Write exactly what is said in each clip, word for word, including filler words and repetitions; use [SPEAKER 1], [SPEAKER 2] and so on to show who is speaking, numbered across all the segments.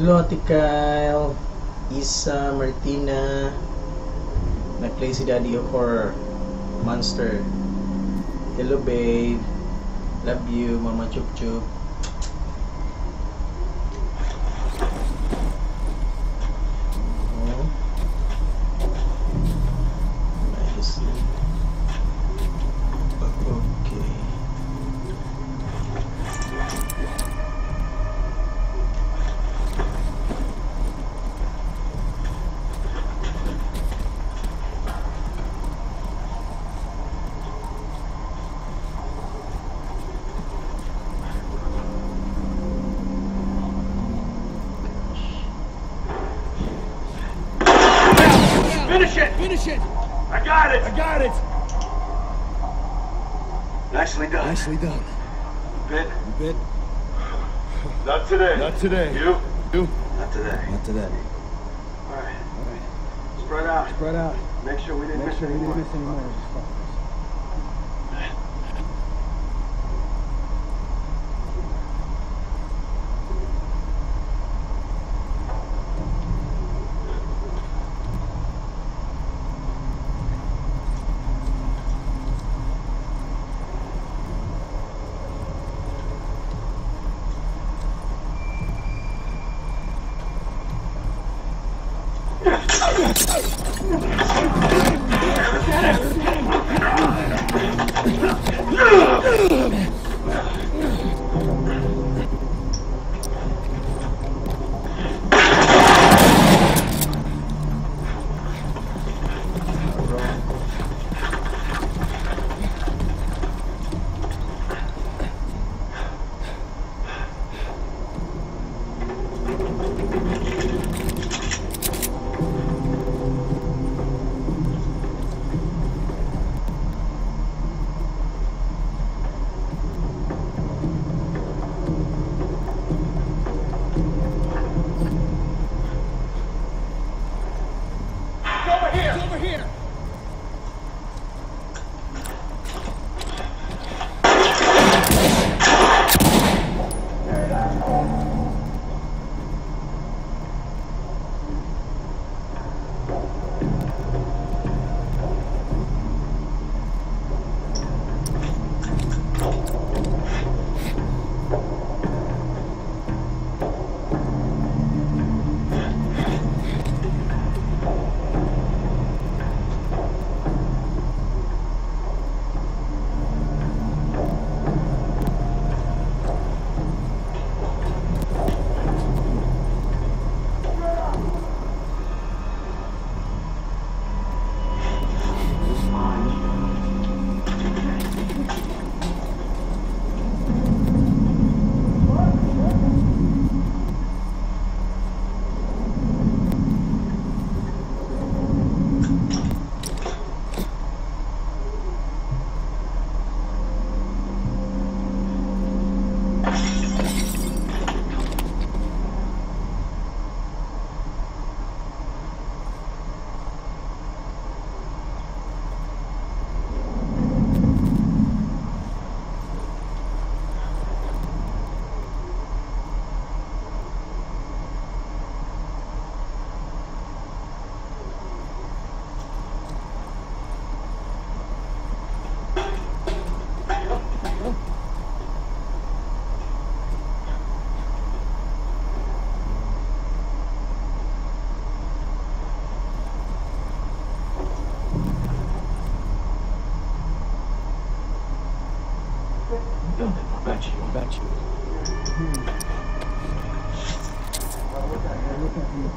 [SPEAKER 1] Hello, Ate Kyle, Isa, Martina. Nag-play si Daddy of Horror Monster. Hello, babe. Love you, Mama Chup Chup. Oh. Nice. Okay.
[SPEAKER 2] Finish it!
[SPEAKER 3] Finish it!
[SPEAKER 2] I got it!
[SPEAKER 3] I got it!
[SPEAKER 2] Nicely done.
[SPEAKER 3] Nicely done.
[SPEAKER 2] Bit?
[SPEAKER 3] You bit?
[SPEAKER 2] Not today.
[SPEAKER 3] Not today.
[SPEAKER 2] You?
[SPEAKER 3] You?
[SPEAKER 2] Not today.
[SPEAKER 3] Not today.
[SPEAKER 2] All right.
[SPEAKER 3] All right.
[SPEAKER 2] Spread out.
[SPEAKER 3] Spread out.
[SPEAKER 2] Make sure we didn't
[SPEAKER 3] Make
[SPEAKER 2] miss
[SPEAKER 3] sure we
[SPEAKER 2] any
[SPEAKER 3] didn't
[SPEAKER 2] more.
[SPEAKER 3] miss any more. Just focus.
[SPEAKER 2] I bet you.
[SPEAKER 3] I bet you. Hmm. Look at you.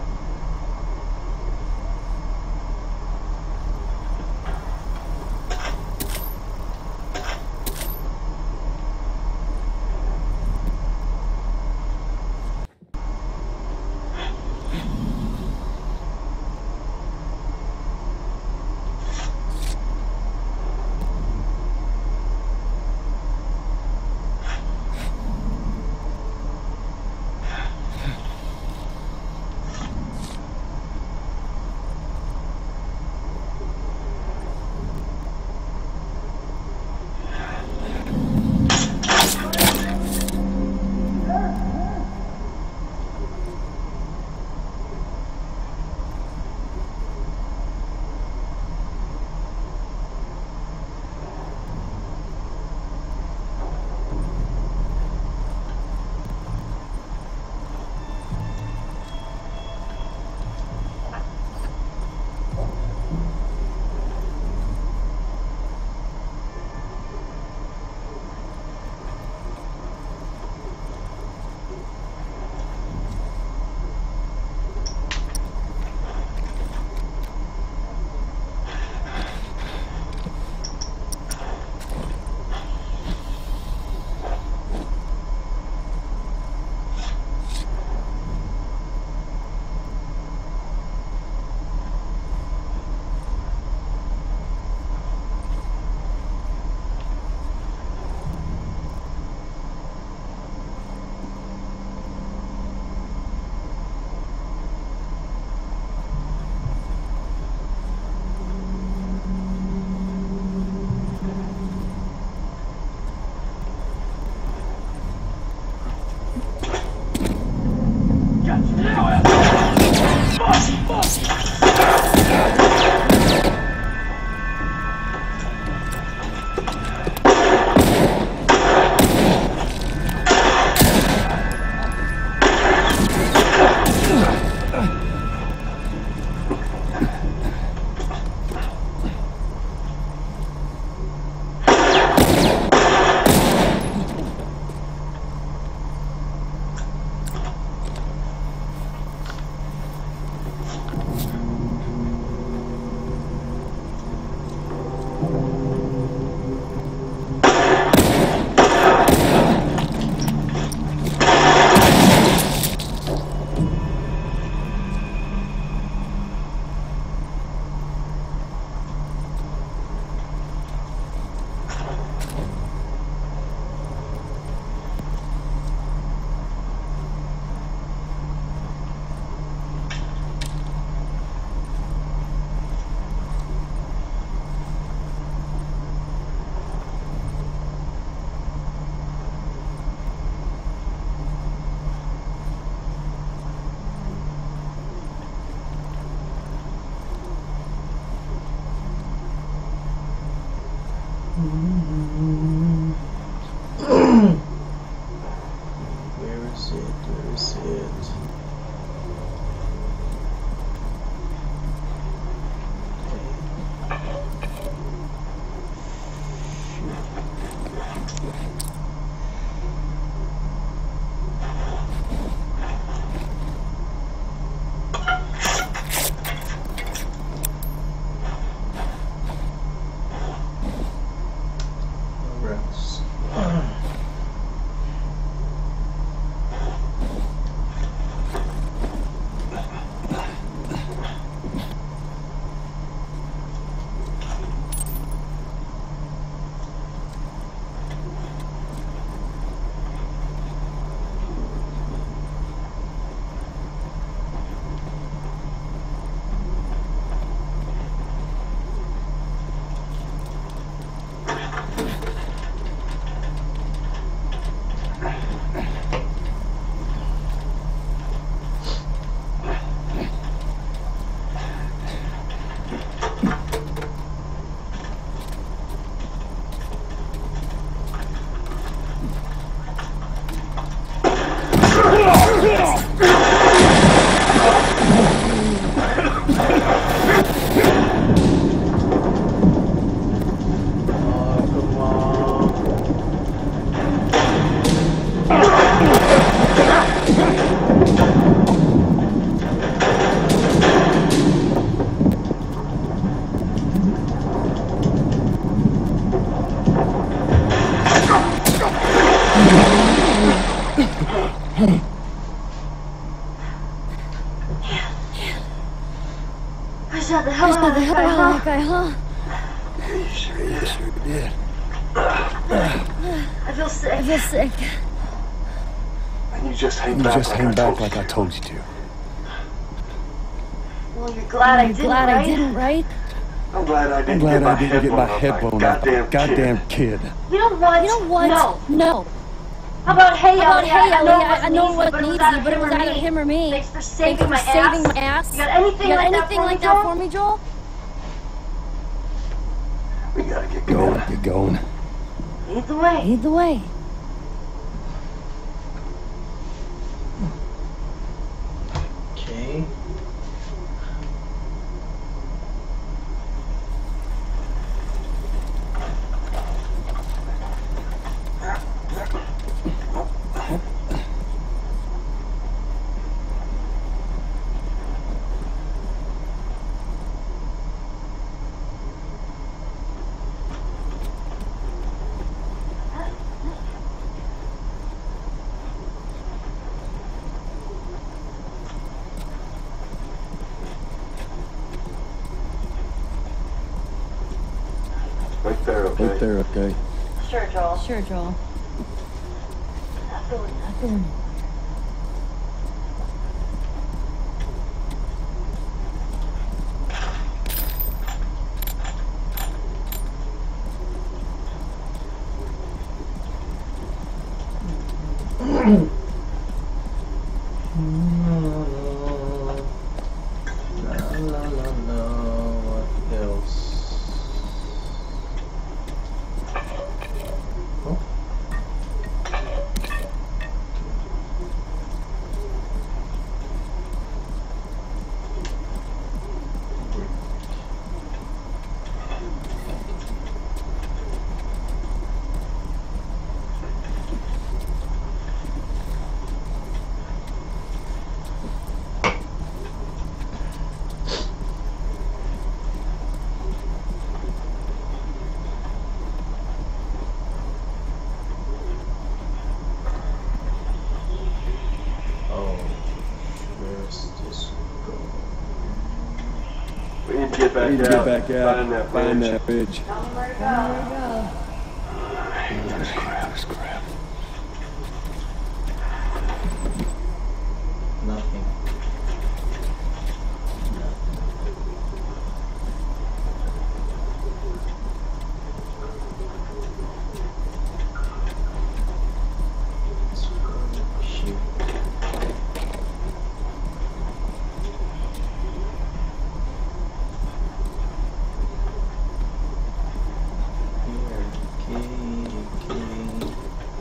[SPEAKER 1] Rats. Oh, come on.
[SPEAKER 4] I shot the hell out of
[SPEAKER 5] the hell out of that
[SPEAKER 4] guy,
[SPEAKER 5] guy, huh?
[SPEAKER 2] You sure did.
[SPEAKER 6] Sure did.
[SPEAKER 4] I feel sick.
[SPEAKER 5] I feel sick.
[SPEAKER 2] And you just hang
[SPEAKER 6] You
[SPEAKER 2] back
[SPEAKER 6] just
[SPEAKER 2] like
[SPEAKER 6] hang
[SPEAKER 2] I
[SPEAKER 6] back
[SPEAKER 2] told
[SPEAKER 6] like
[SPEAKER 2] you
[SPEAKER 6] I
[SPEAKER 2] to.
[SPEAKER 6] told you to.
[SPEAKER 4] Well, you're glad I
[SPEAKER 5] I'm
[SPEAKER 4] didn't,
[SPEAKER 5] glad
[SPEAKER 4] right?
[SPEAKER 5] I didn't, right?
[SPEAKER 2] I'm glad I
[SPEAKER 6] I'm
[SPEAKER 2] didn't
[SPEAKER 6] glad
[SPEAKER 2] get my
[SPEAKER 6] I didn't
[SPEAKER 2] head
[SPEAKER 6] get
[SPEAKER 2] blown
[SPEAKER 6] my
[SPEAKER 2] off
[SPEAKER 6] head
[SPEAKER 2] by a
[SPEAKER 6] blown off by a
[SPEAKER 2] goddamn
[SPEAKER 6] goddamn
[SPEAKER 2] kid.
[SPEAKER 6] kid.
[SPEAKER 4] You know what?
[SPEAKER 5] You know what?
[SPEAKER 4] No.
[SPEAKER 5] No.
[SPEAKER 4] How about, hey,
[SPEAKER 5] How about,
[SPEAKER 4] Ellie,
[SPEAKER 5] hey,
[SPEAKER 4] I, I know
[SPEAKER 5] Ellie,
[SPEAKER 4] it
[SPEAKER 5] I, I know
[SPEAKER 4] wasn't
[SPEAKER 5] what
[SPEAKER 4] easy, but it was
[SPEAKER 5] needs
[SPEAKER 4] either
[SPEAKER 5] you, but it was
[SPEAKER 4] him or
[SPEAKER 5] either
[SPEAKER 4] me.
[SPEAKER 5] him or me.
[SPEAKER 4] Thanks for
[SPEAKER 5] Thanks
[SPEAKER 4] saving
[SPEAKER 5] for
[SPEAKER 4] my
[SPEAKER 5] saving
[SPEAKER 4] ass.
[SPEAKER 5] my ass.
[SPEAKER 4] You got anything
[SPEAKER 5] You got
[SPEAKER 4] like that
[SPEAKER 5] anything
[SPEAKER 4] for
[SPEAKER 5] like
[SPEAKER 4] me,
[SPEAKER 5] that
[SPEAKER 4] Joel?
[SPEAKER 5] for me, Joel?
[SPEAKER 2] We gotta get
[SPEAKER 6] Go,
[SPEAKER 2] going.
[SPEAKER 6] get going.
[SPEAKER 4] Lead the way.
[SPEAKER 5] Lead the way.
[SPEAKER 1] Okay.
[SPEAKER 2] Right there, okay?
[SPEAKER 6] Right there, okay?
[SPEAKER 4] Sure, Joel.
[SPEAKER 5] Sure, Joel.
[SPEAKER 4] Not feeling
[SPEAKER 5] Nothing.
[SPEAKER 1] La la la la. What else? Oh. Oh, where's this going?
[SPEAKER 2] We need to get back
[SPEAKER 6] We need
[SPEAKER 2] out.
[SPEAKER 6] to get back out.
[SPEAKER 2] Find that
[SPEAKER 6] Find
[SPEAKER 2] bridge.
[SPEAKER 6] that bitch.
[SPEAKER 4] Tell me where to go.
[SPEAKER 5] There we go.
[SPEAKER 6] This crap, this crap.
[SPEAKER 1] Nothing. Shoot. Here, okay, okay.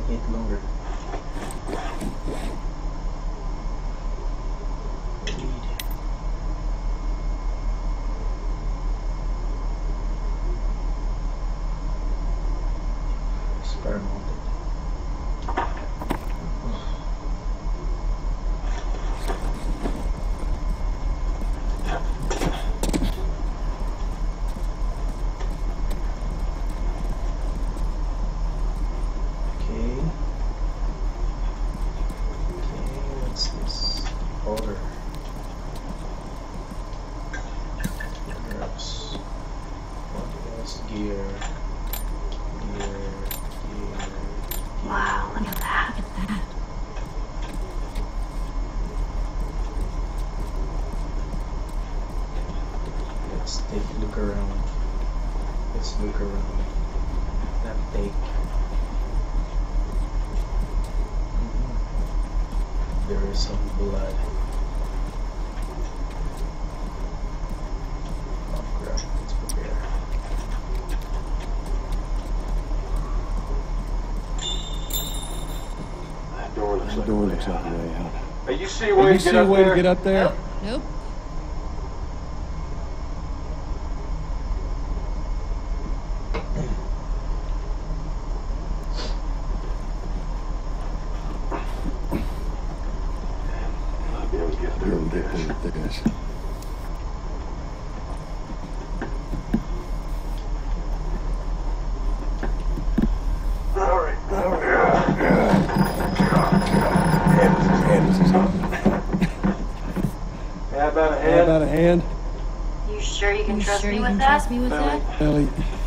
[SPEAKER 1] eat longer. Read. Spare mounted.
[SPEAKER 4] Wow, look at that.
[SPEAKER 5] Look at that.
[SPEAKER 1] Let's take a look around. Let's look around. That take. Mm-hmm. There is some blood. Oh crap, let's prepare.
[SPEAKER 2] That door looks
[SPEAKER 6] The
[SPEAKER 2] like
[SPEAKER 6] door
[SPEAKER 2] a way
[SPEAKER 6] looks like
[SPEAKER 2] out.
[SPEAKER 6] a way out.
[SPEAKER 2] Hey, you see a
[SPEAKER 6] Can
[SPEAKER 2] way
[SPEAKER 6] you
[SPEAKER 2] to
[SPEAKER 6] see
[SPEAKER 2] get
[SPEAKER 6] a
[SPEAKER 2] up
[SPEAKER 6] way
[SPEAKER 2] there?
[SPEAKER 6] to get up there?
[SPEAKER 5] Nope.
[SPEAKER 2] I'll be able to get
[SPEAKER 6] You'll
[SPEAKER 2] through
[SPEAKER 6] get
[SPEAKER 2] this.
[SPEAKER 6] through this.
[SPEAKER 2] All right. All right.
[SPEAKER 6] Hand is on.
[SPEAKER 2] How about a
[SPEAKER 6] How
[SPEAKER 2] hand?
[SPEAKER 6] about a hand?
[SPEAKER 4] You sure you can
[SPEAKER 5] You
[SPEAKER 4] trust
[SPEAKER 5] sure
[SPEAKER 4] me
[SPEAKER 5] you
[SPEAKER 4] with
[SPEAKER 5] can
[SPEAKER 4] that?
[SPEAKER 5] trust me with that?
[SPEAKER 6] Ellie,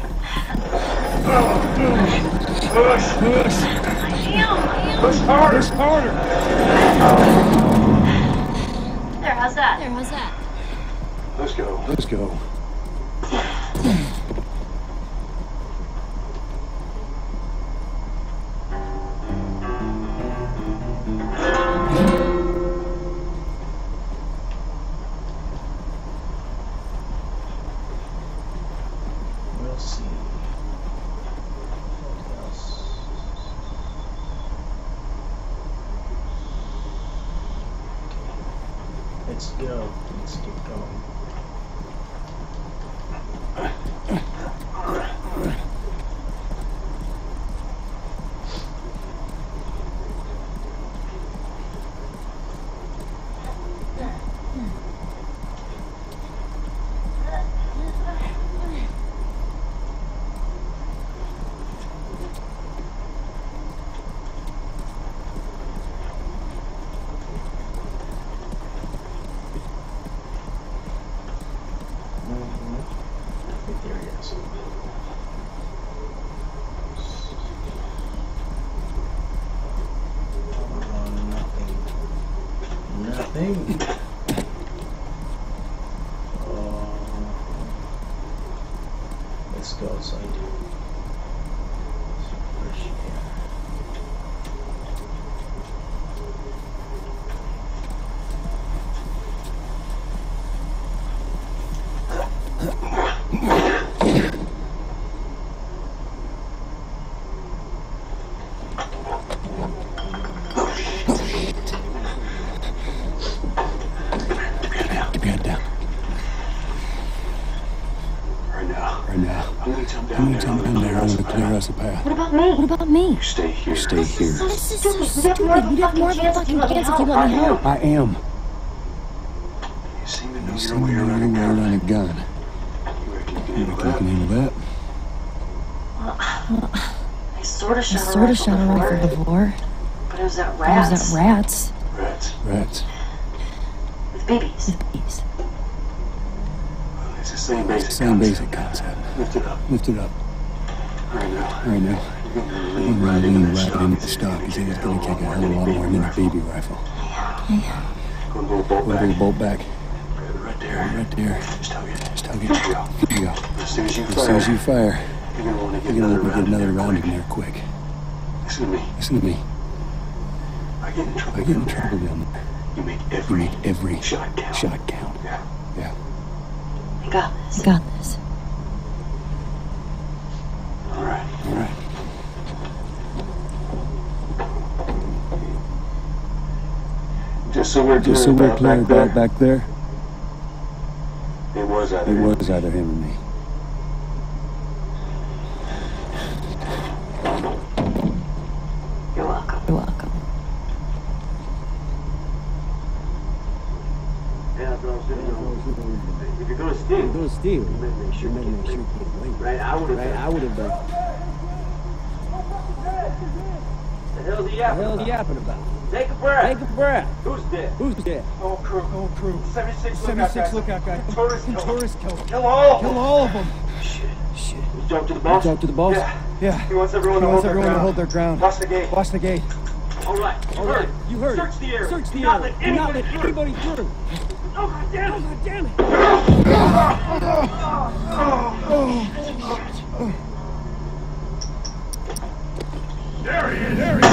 [SPEAKER 2] Push.
[SPEAKER 6] push!
[SPEAKER 4] Damn!
[SPEAKER 2] Push harder.
[SPEAKER 6] Push harder!
[SPEAKER 4] There, how's that?
[SPEAKER 5] There, how's that?
[SPEAKER 2] Let's go.
[SPEAKER 6] Let's go.
[SPEAKER 1] We'll see. What else? Okay. Let's go. Let's keep going. Mm-hmm. There it is. Oh, nothing. Nothing. Oh. Let's go outside. Fresh air.
[SPEAKER 6] Keep your head down.
[SPEAKER 2] Right now.
[SPEAKER 6] Right now.
[SPEAKER 2] I'm gonna jump
[SPEAKER 6] I'm
[SPEAKER 2] down
[SPEAKER 6] gonna
[SPEAKER 2] there.
[SPEAKER 6] jump down there. I'm gonna clear us a path.
[SPEAKER 4] What about me?
[SPEAKER 5] What about me?
[SPEAKER 2] You stay here.
[SPEAKER 6] Stay here.
[SPEAKER 5] This is so
[SPEAKER 4] Stupid.
[SPEAKER 5] stupid.
[SPEAKER 4] You'd have more of a
[SPEAKER 5] You'd have more of a
[SPEAKER 4] fucking
[SPEAKER 5] fucking chance if you let me help.
[SPEAKER 6] I am.
[SPEAKER 2] You seem to know
[SPEAKER 6] You
[SPEAKER 2] your
[SPEAKER 6] seem
[SPEAKER 2] way
[SPEAKER 6] to know
[SPEAKER 2] around a
[SPEAKER 6] your way
[SPEAKER 2] gun.
[SPEAKER 6] around a gun.
[SPEAKER 2] You reckon you can
[SPEAKER 6] You
[SPEAKER 2] handle
[SPEAKER 6] think you can
[SPEAKER 2] that?
[SPEAKER 6] handle that?
[SPEAKER 4] Well, I sort of
[SPEAKER 5] I
[SPEAKER 4] shot a
[SPEAKER 5] sort of
[SPEAKER 4] rifle
[SPEAKER 5] shot a
[SPEAKER 4] before,
[SPEAKER 5] rifle before.
[SPEAKER 4] but it was at
[SPEAKER 5] Or was
[SPEAKER 4] rats
[SPEAKER 5] that rats?
[SPEAKER 2] Rats.
[SPEAKER 6] Rats.
[SPEAKER 4] with babies.
[SPEAKER 5] Jeez.
[SPEAKER 2] It's the same basic
[SPEAKER 6] Same
[SPEAKER 2] concept.
[SPEAKER 6] basic concept.
[SPEAKER 2] Lift it up.
[SPEAKER 6] Lift it up.
[SPEAKER 2] Right now.
[SPEAKER 6] Right now.
[SPEAKER 2] You're gonna
[SPEAKER 6] I'm
[SPEAKER 2] lean
[SPEAKER 6] gonna
[SPEAKER 2] right
[SPEAKER 6] lean
[SPEAKER 2] into
[SPEAKER 6] right
[SPEAKER 2] that
[SPEAKER 6] into the
[SPEAKER 2] stock.
[SPEAKER 6] stock. He said it's gonna kick a hell of a lot more than a baby rifle.
[SPEAKER 2] Go to the bolt
[SPEAKER 6] We'll
[SPEAKER 2] back.
[SPEAKER 6] do the bolt back.
[SPEAKER 2] Grab it right there.
[SPEAKER 6] Right there.
[SPEAKER 2] Just hug it.
[SPEAKER 6] Just hug it.
[SPEAKER 2] Here you go.
[SPEAKER 6] Here you go.
[SPEAKER 2] As soon as you
[SPEAKER 6] As soon as you
[SPEAKER 2] fire,
[SPEAKER 6] fire,
[SPEAKER 2] you're gonna want to get
[SPEAKER 6] you're gonna
[SPEAKER 2] another
[SPEAKER 6] want to
[SPEAKER 2] round
[SPEAKER 6] get
[SPEAKER 2] in
[SPEAKER 6] another
[SPEAKER 2] there
[SPEAKER 6] round in
[SPEAKER 2] quick.
[SPEAKER 6] there quick.
[SPEAKER 2] Listen to me.
[SPEAKER 6] Listen to me.
[SPEAKER 2] I get in trouble.
[SPEAKER 6] I get in
[SPEAKER 2] down there.
[SPEAKER 6] trouble down there.
[SPEAKER 2] You make
[SPEAKER 6] You
[SPEAKER 2] every
[SPEAKER 6] make every
[SPEAKER 2] shot count.
[SPEAKER 6] shot count.
[SPEAKER 2] Yeah.
[SPEAKER 6] Yeah.
[SPEAKER 4] I got this.
[SPEAKER 5] I got this.
[SPEAKER 2] All right.
[SPEAKER 6] All right.
[SPEAKER 2] Just so we're clear,
[SPEAKER 6] Just so we're
[SPEAKER 2] about
[SPEAKER 6] clear
[SPEAKER 2] back
[SPEAKER 6] about
[SPEAKER 2] there,
[SPEAKER 6] back there,
[SPEAKER 2] it was either
[SPEAKER 6] it
[SPEAKER 2] him.
[SPEAKER 6] was either him or me.
[SPEAKER 4] You're welcome.
[SPEAKER 5] You're welcome.
[SPEAKER 7] Yeah, bro, so, you know, if you're gonna steal,
[SPEAKER 8] You're gonna steal.
[SPEAKER 7] you better make sure
[SPEAKER 8] You
[SPEAKER 7] you
[SPEAKER 8] better make
[SPEAKER 7] get
[SPEAKER 8] sure you
[SPEAKER 7] away.
[SPEAKER 8] get away.
[SPEAKER 7] Right? I would have
[SPEAKER 8] Right? I would have done.
[SPEAKER 7] The hell's he
[SPEAKER 8] What the
[SPEAKER 7] yapping
[SPEAKER 8] hell are
[SPEAKER 7] about?
[SPEAKER 8] you yapping about?
[SPEAKER 7] Take a breath.
[SPEAKER 8] Take a breath.
[SPEAKER 7] Who's dead?
[SPEAKER 8] Who's dead?
[SPEAKER 3] Whole crew. Whole crew. seventy-six, seventy-six lookout guys. lookout guys. Tourist Some killed. tourist killed.
[SPEAKER 7] Kill all of
[SPEAKER 3] Kill
[SPEAKER 7] them.
[SPEAKER 3] all of them.
[SPEAKER 7] Shit.
[SPEAKER 8] Shit.
[SPEAKER 7] You talk to the
[SPEAKER 8] You
[SPEAKER 7] boss?
[SPEAKER 8] talk to the boss?
[SPEAKER 7] Yeah.
[SPEAKER 3] Yeah.
[SPEAKER 7] He wants everyone,
[SPEAKER 3] He
[SPEAKER 7] to,
[SPEAKER 3] wants
[SPEAKER 7] hold
[SPEAKER 3] everyone
[SPEAKER 7] their
[SPEAKER 3] to
[SPEAKER 7] ground.
[SPEAKER 3] hold their ground.
[SPEAKER 7] Watch the gate.
[SPEAKER 3] Watch the gate.
[SPEAKER 7] All right. You
[SPEAKER 8] All
[SPEAKER 7] heard
[SPEAKER 8] right.
[SPEAKER 7] it.
[SPEAKER 8] You heard
[SPEAKER 7] Search
[SPEAKER 8] it.
[SPEAKER 7] the area.
[SPEAKER 8] Search the
[SPEAKER 7] Do not
[SPEAKER 8] area.
[SPEAKER 7] let
[SPEAKER 8] Do not
[SPEAKER 7] anybody
[SPEAKER 8] let
[SPEAKER 7] through.
[SPEAKER 8] anybody through.
[SPEAKER 7] Oh, God damn
[SPEAKER 8] Oh,
[SPEAKER 7] it.
[SPEAKER 8] God damn it.
[SPEAKER 7] There he is. There he is.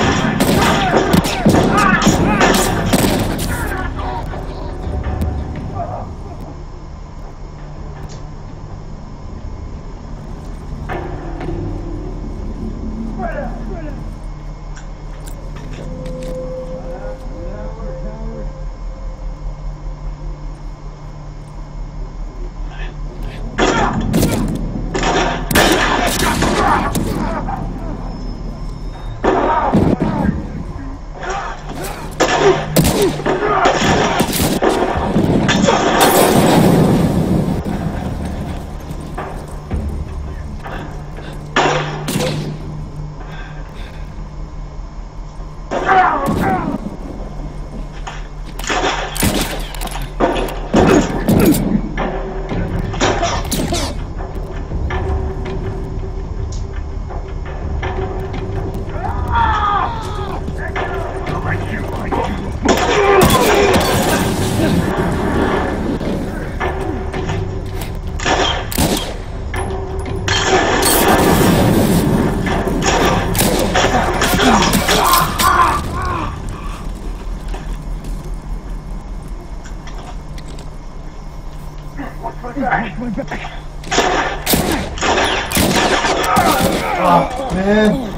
[SPEAKER 3] Oh, man.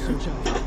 [SPEAKER 3] Mister Giant.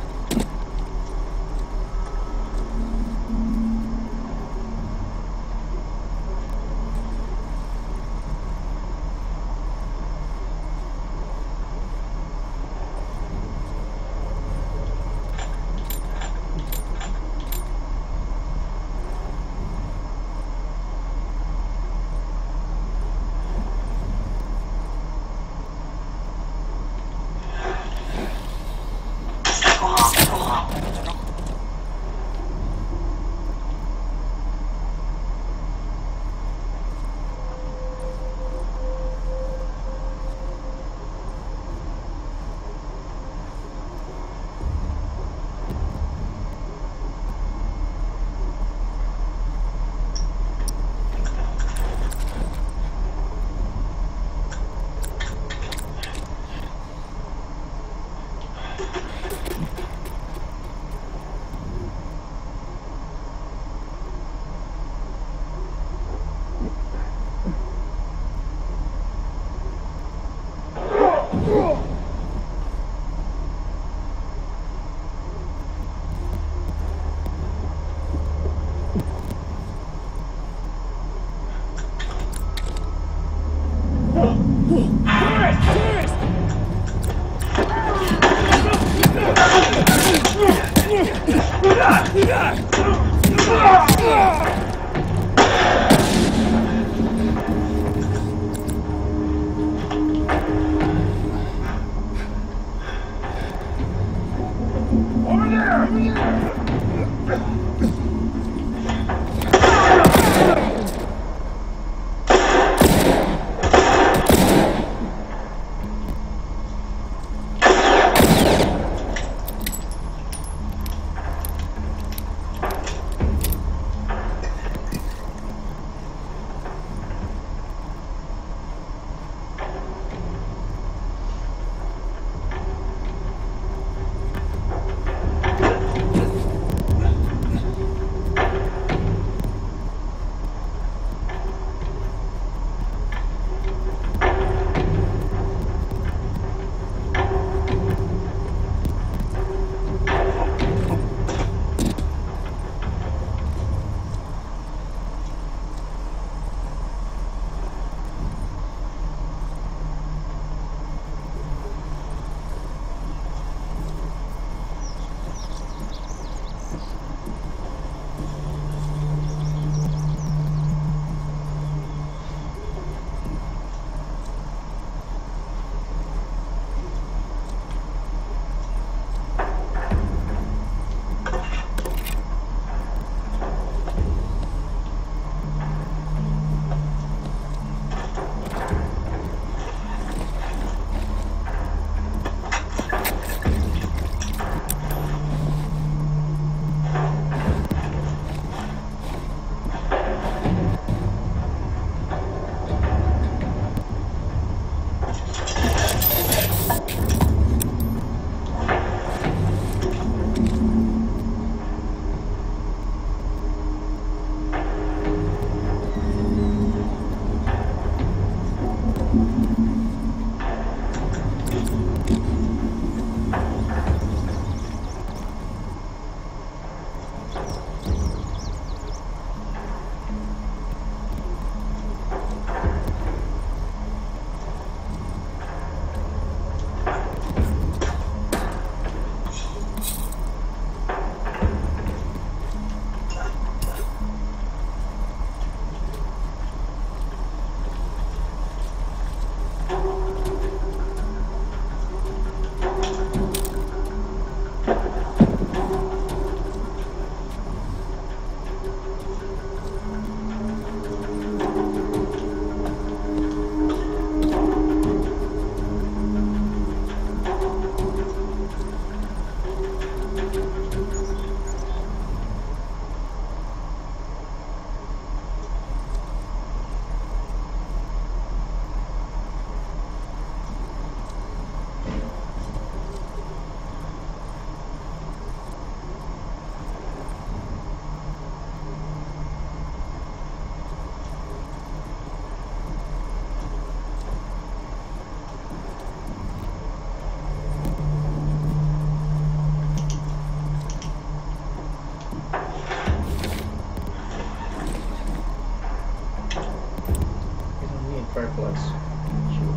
[SPEAKER 1] Fireflies. Sure.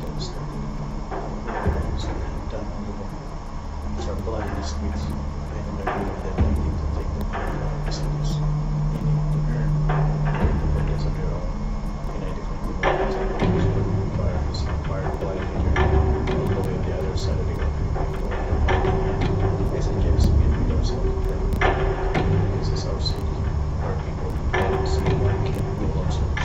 [SPEAKER 1] Done on the wall. There's our blood in the streets. And they're doing that they need to take the messages. They need to earn independence of their own. United from the world. Fire is Firefly leader. All the way on the other side of the country. I suggest we meet ourselves with them. This is our city. Our people. See why we can't rule ourselves.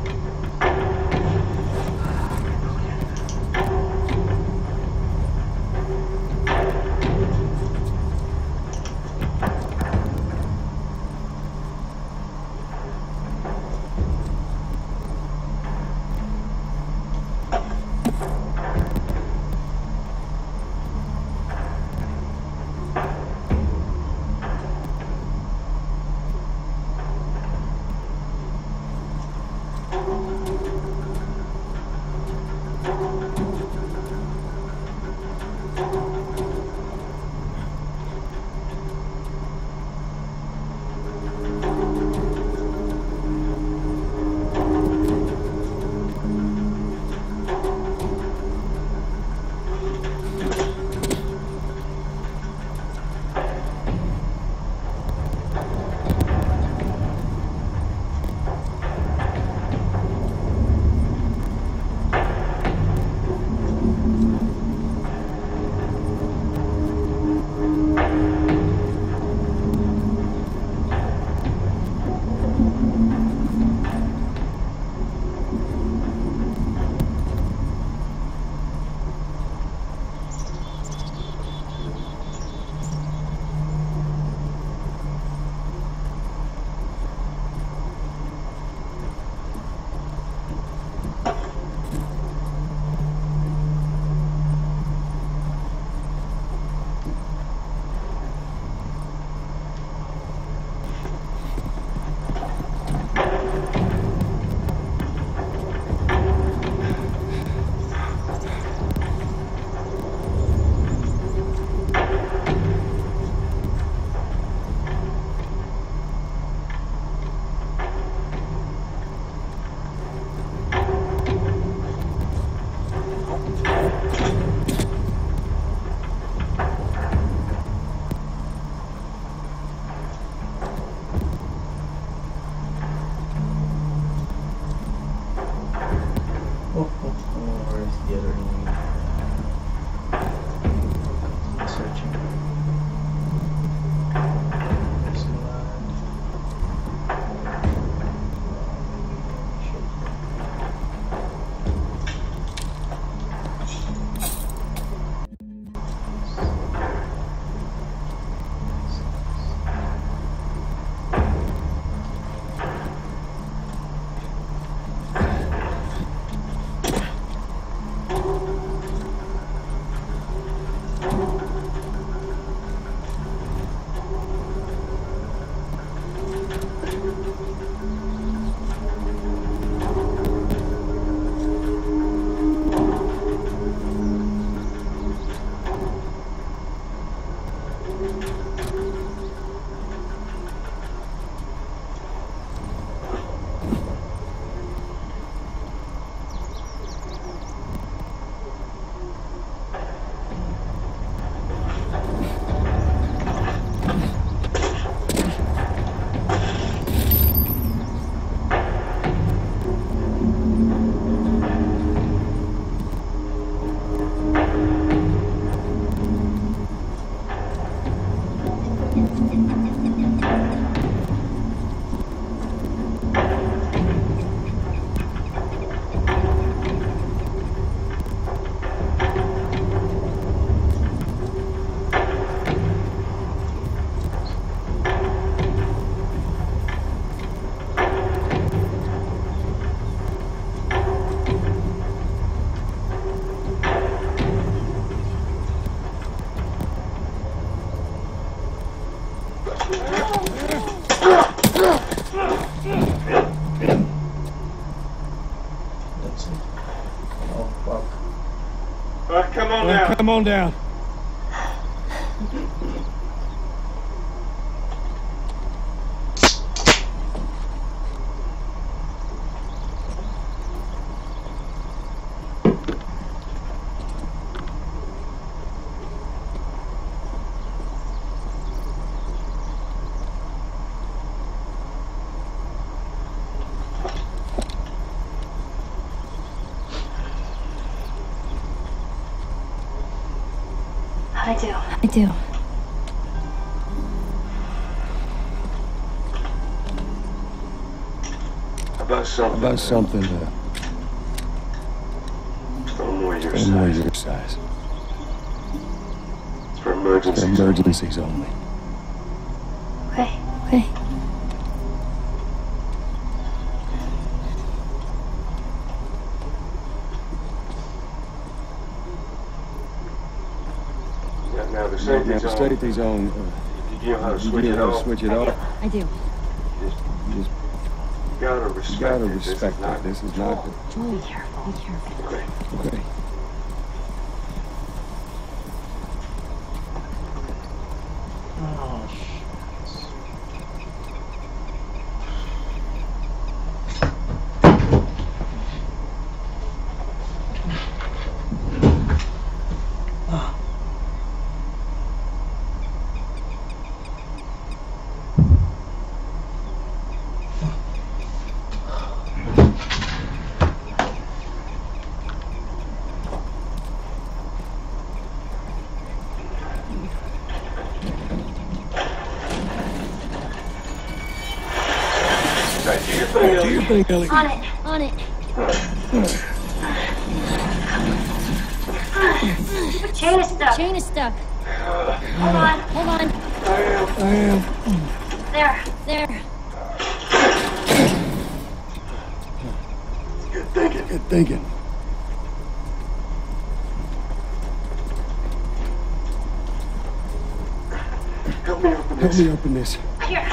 [SPEAKER 7] Come on
[SPEAKER 3] Well,
[SPEAKER 7] down.
[SPEAKER 3] come on down.
[SPEAKER 4] I do.
[SPEAKER 5] I do.
[SPEAKER 2] About something.
[SPEAKER 6] About something uh,
[SPEAKER 2] For more your
[SPEAKER 6] for more
[SPEAKER 2] size.
[SPEAKER 6] your size.
[SPEAKER 2] For emergencies.
[SPEAKER 6] For emergencies only.
[SPEAKER 4] Okay.
[SPEAKER 5] Okay.
[SPEAKER 2] Now, now the
[SPEAKER 6] Now,
[SPEAKER 2] safety
[SPEAKER 6] the
[SPEAKER 2] zone.
[SPEAKER 6] safety zone. Uh,
[SPEAKER 2] You know how to
[SPEAKER 6] you
[SPEAKER 2] switch
[SPEAKER 6] know
[SPEAKER 2] it
[SPEAKER 6] how to
[SPEAKER 2] off.
[SPEAKER 6] switch it off.
[SPEAKER 5] I do.
[SPEAKER 6] You just
[SPEAKER 2] Gotta respect
[SPEAKER 6] you gotta
[SPEAKER 2] it. This is
[SPEAKER 6] respect
[SPEAKER 2] not-
[SPEAKER 6] it. This is not.
[SPEAKER 5] Joel,
[SPEAKER 4] Be careful.
[SPEAKER 5] be careful.
[SPEAKER 2] Okay.
[SPEAKER 6] Okay.
[SPEAKER 1] Oh, shit.
[SPEAKER 6] Do you think, Ellie?
[SPEAKER 5] On it. On it.
[SPEAKER 4] The chain is stuck.
[SPEAKER 5] Chain is stuck.
[SPEAKER 4] Hold on.
[SPEAKER 5] Hold on.
[SPEAKER 6] I am.
[SPEAKER 4] There.
[SPEAKER 5] There.
[SPEAKER 2] Good thinking.
[SPEAKER 6] Good thinking.
[SPEAKER 2] Help me open
[SPEAKER 6] Help
[SPEAKER 2] this.
[SPEAKER 6] me open this.
[SPEAKER 4] Here.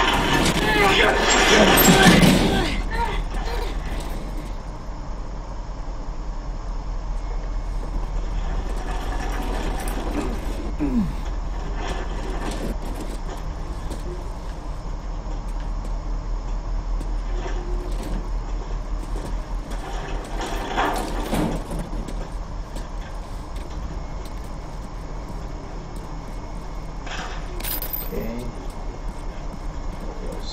[SPEAKER 1] Okay. Yes.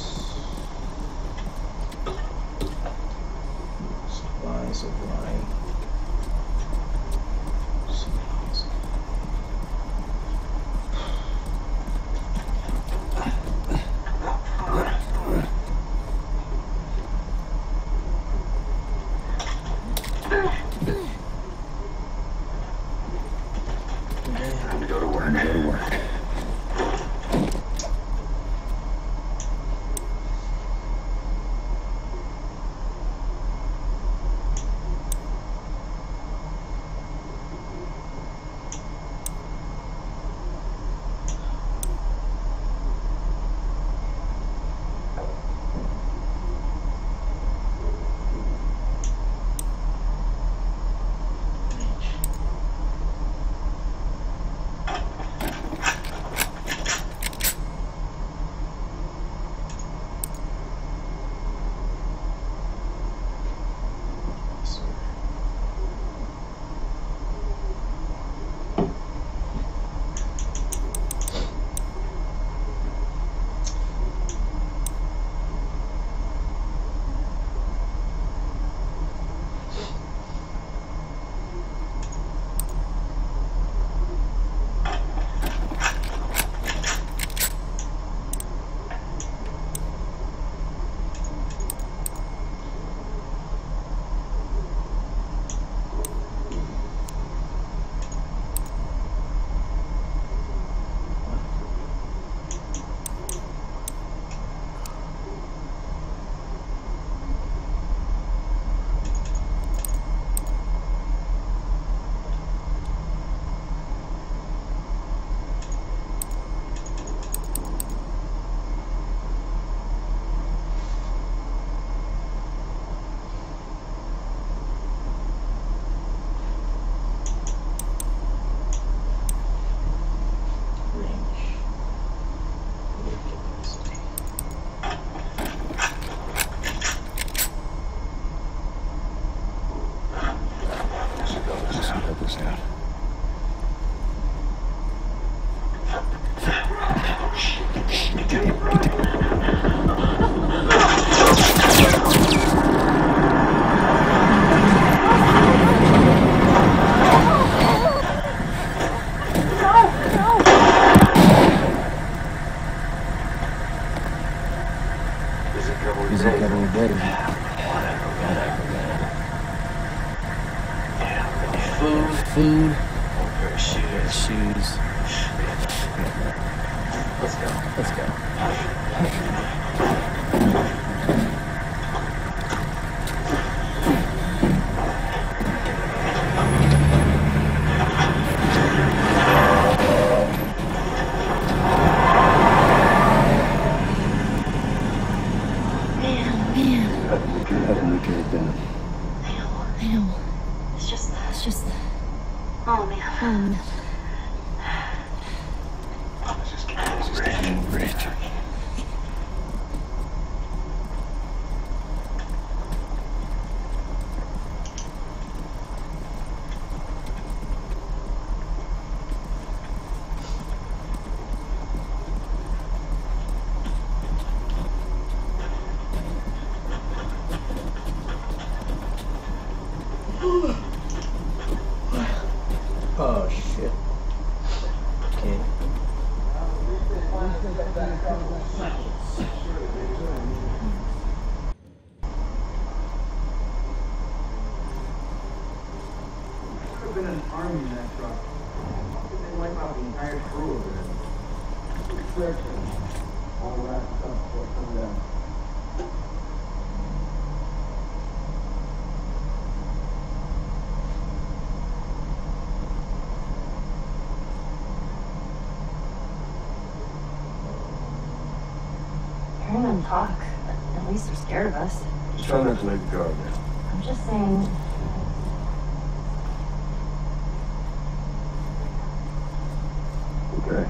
[SPEAKER 1] Supply, supply. Supplies.
[SPEAKER 2] Time to go to work.
[SPEAKER 6] Go to work. Help us out.
[SPEAKER 4] No.
[SPEAKER 6] food,
[SPEAKER 2] Okay, shit.
[SPEAKER 6] shoes.
[SPEAKER 2] Let's go.
[SPEAKER 6] Let's go. How did we get it done?
[SPEAKER 5] I know.
[SPEAKER 4] It's just,
[SPEAKER 5] It's just.
[SPEAKER 4] oh man.
[SPEAKER 5] Um.
[SPEAKER 2] This is Canyon Bridge.
[SPEAKER 6] Bridge.
[SPEAKER 1] Oh shit. Okay.
[SPEAKER 8] Could have been an army in that truck. How could they wipe out the entire crew of it? Extraction. All that stuff before it comes down.
[SPEAKER 4] Hearing them talk, at least they're scared of us.
[SPEAKER 2] Just try not to let it go now.
[SPEAKER 4] I'm just saying.
[SPEAKER 2] Okay.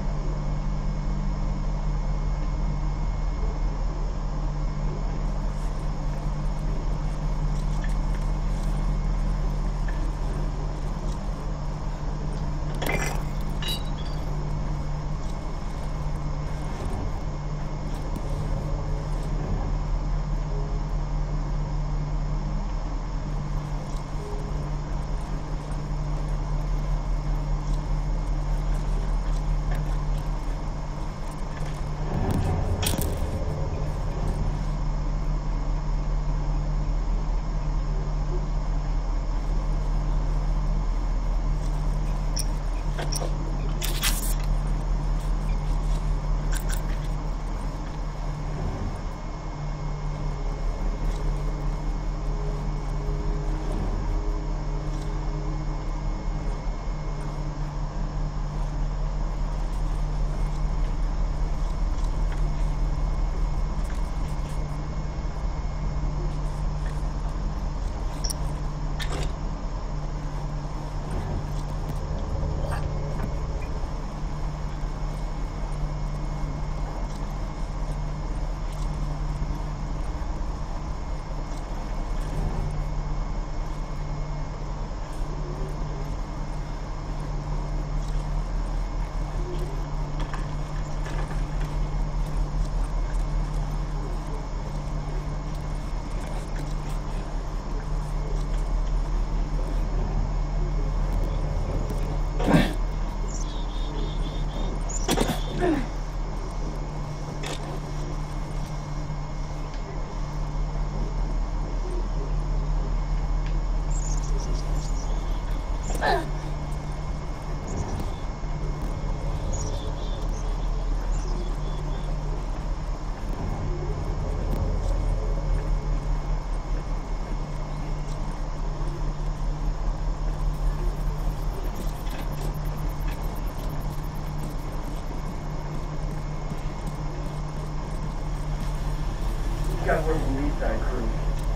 [SPEAKER 8] You gotta work with lead that crew.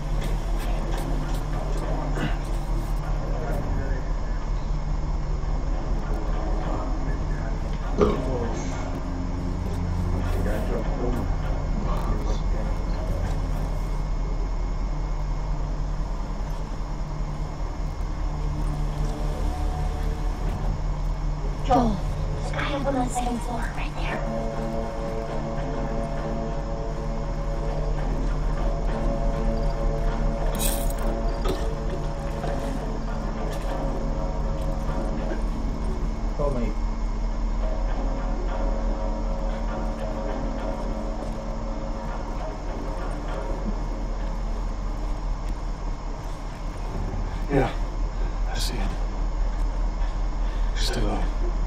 [SPEAKER 4] Joel, there's a guy up on that second floor, right there.
[SPEAKER 1] Oh my.
[SPEAKER 6] Yeah, I see it.
[SPEAKER 3] still.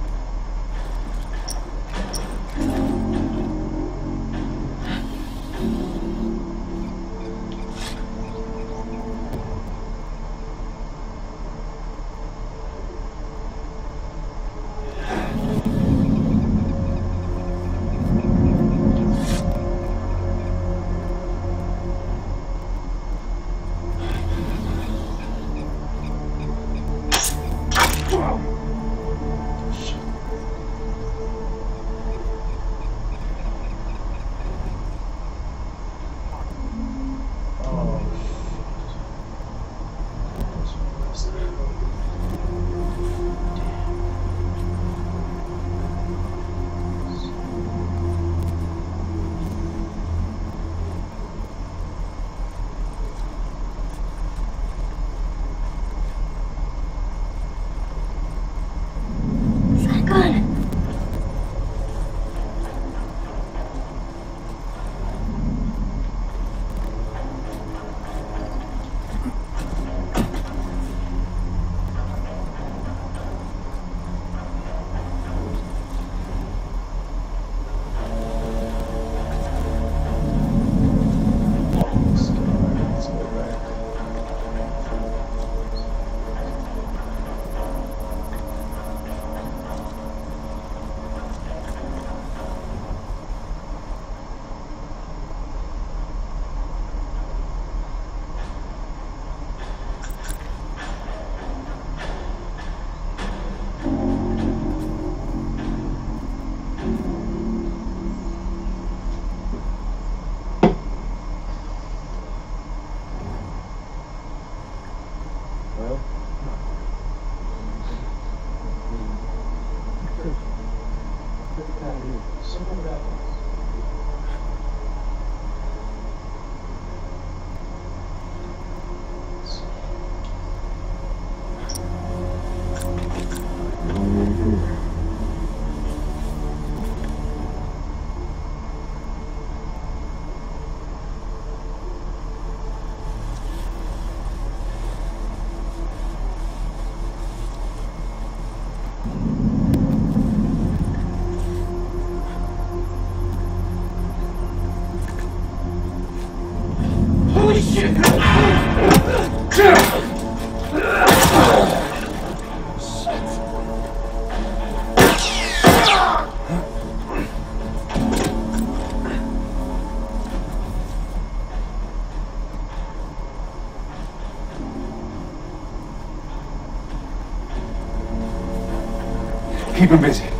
[SPEAKER 2] Keep him busy.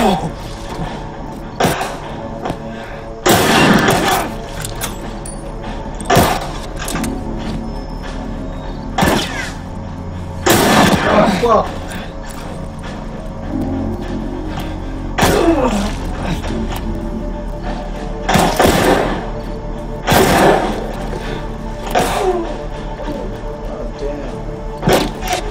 [SPEAKER 1] Whoa. Oh, damn.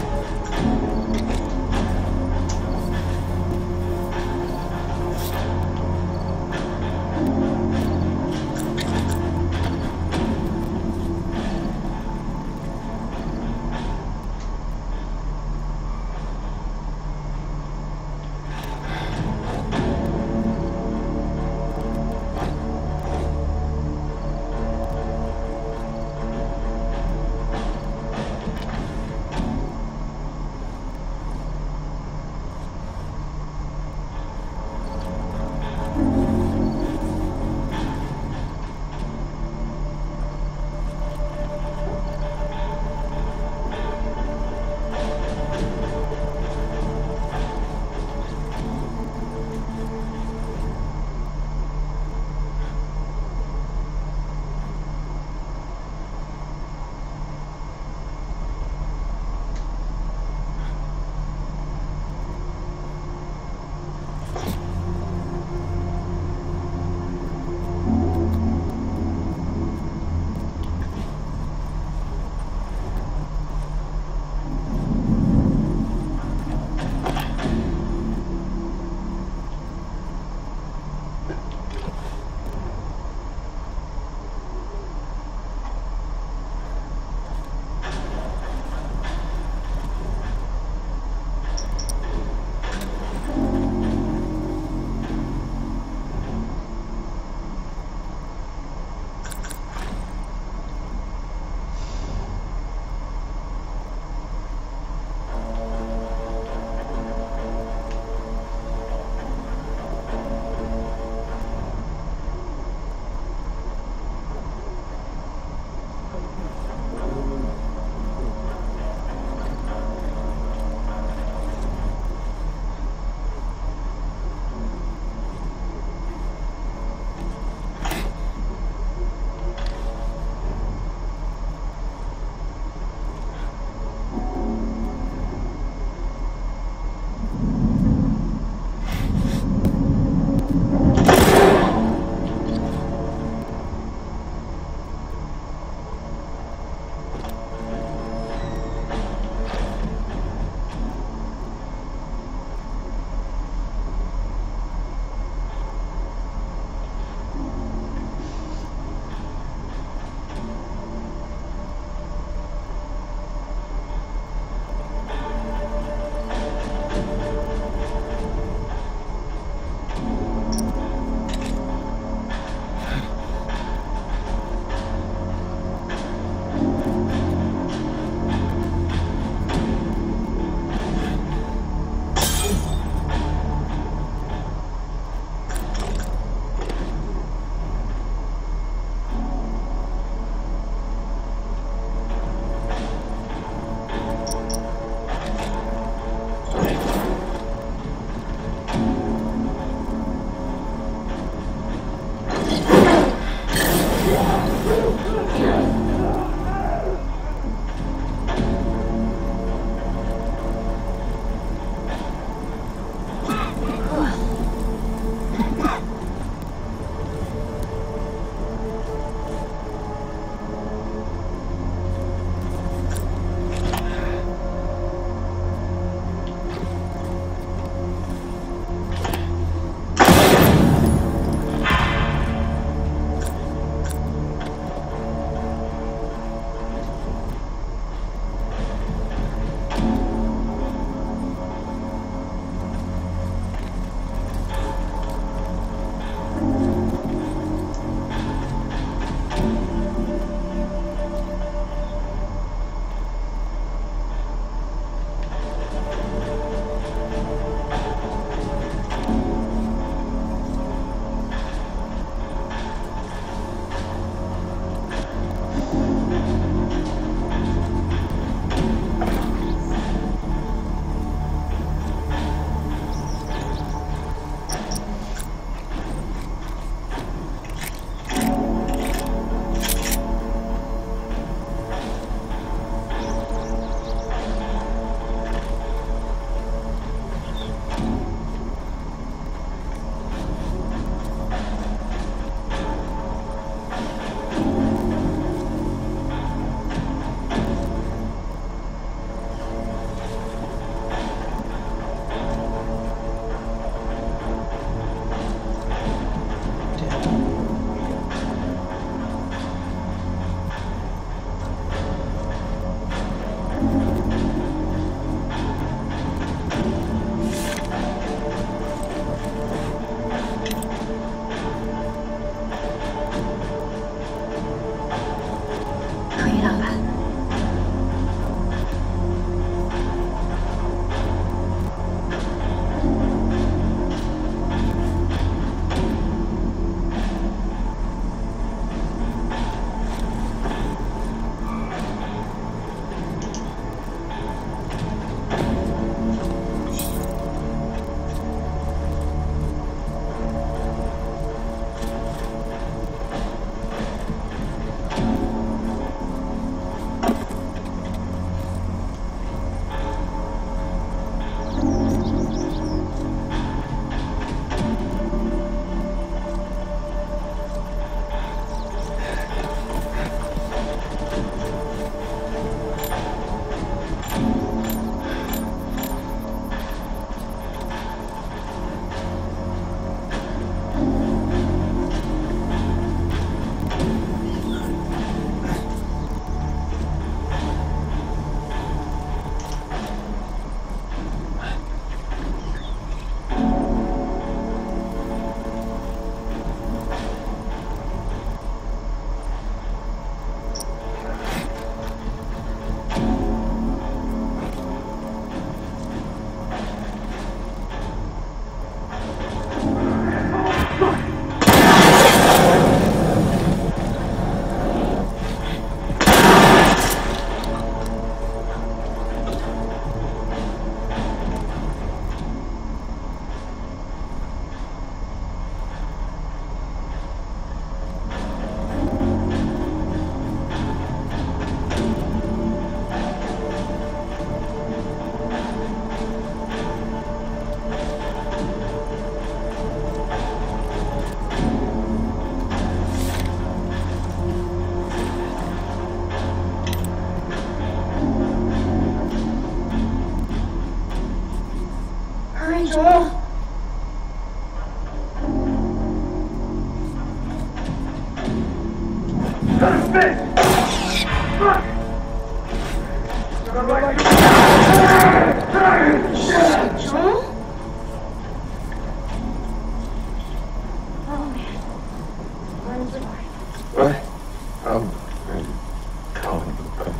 [SPEAKER 4] close the door.
[SPEAKER 2] What? Oh, I'm calling the buddy.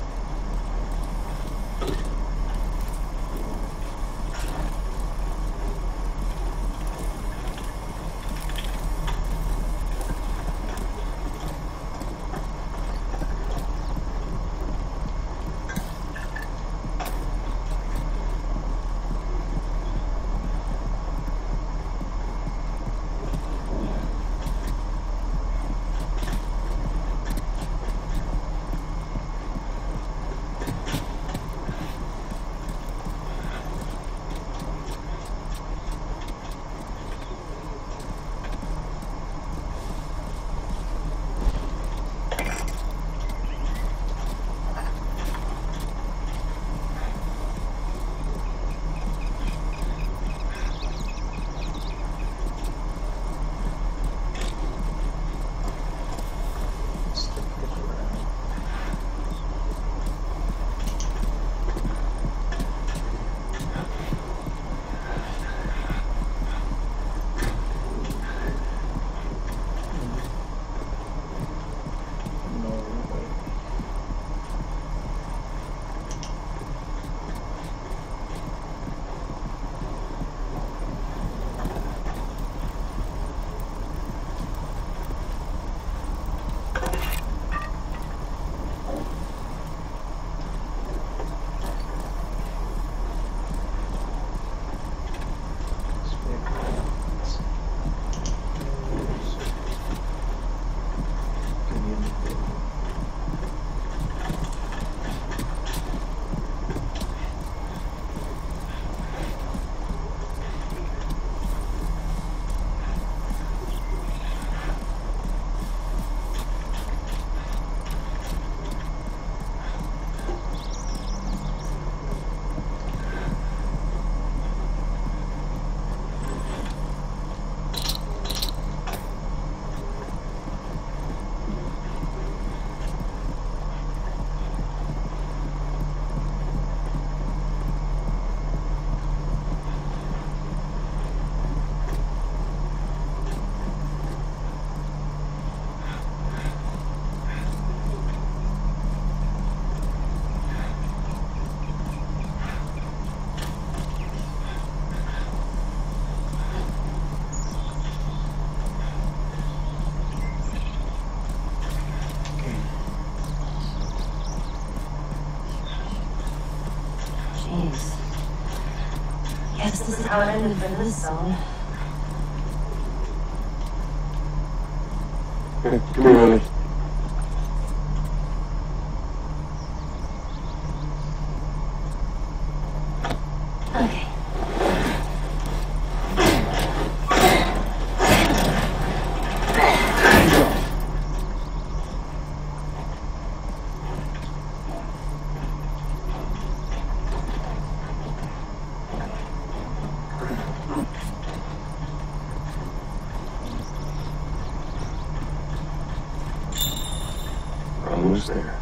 [SPEAKER 4] Guess this is how it ended for this zone.
[SPEAKER 2] Come here, honey.
[SPEAKER 4] Okay.
[SPEAKER 2] Almost there.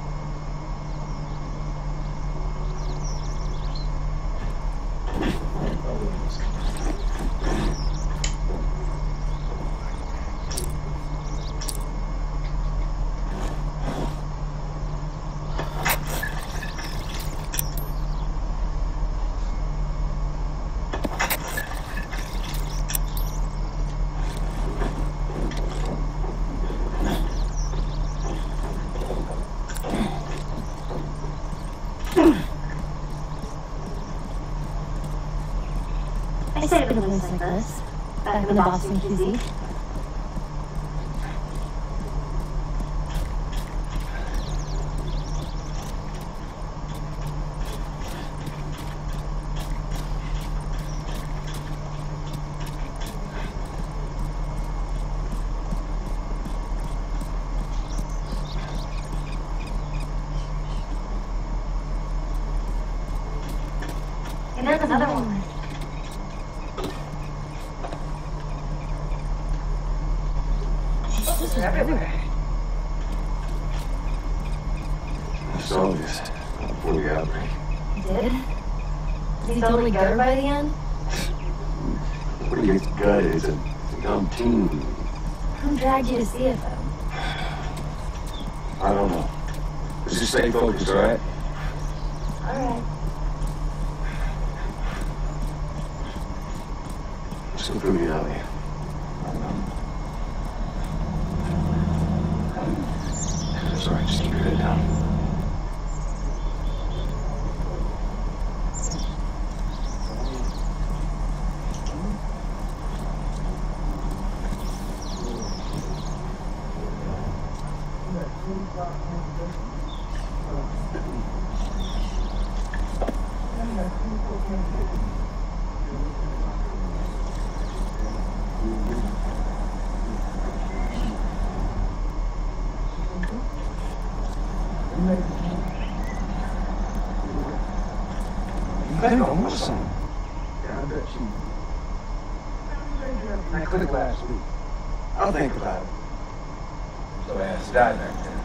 [SPEAKER 4] I stayed in a place like this, back in the Boston Q Z. And there's another one. These are everywhere.
[SPEAKER 2] I saw this before the outbreak.
[SPEAKER 4] You did? Was he totally gutted by the end?
[SPEAKER 2] What he gets gutted is a, a dumb teen.
[SPEAKER 4] Who dragged you to see it, though?
[SPEAKER 6] I don't know. Just stay focused, alright?
[SPEAKER 4] Alright.
[SPEAKER 6] Just go through the alley. It's alright, just keep your head down.
[SPEAKER 8] Hey, don't listen. Yeah, I bet you. I clicked last week. I'll think about it.
[SPEAKER 6] So I asked Dad back there.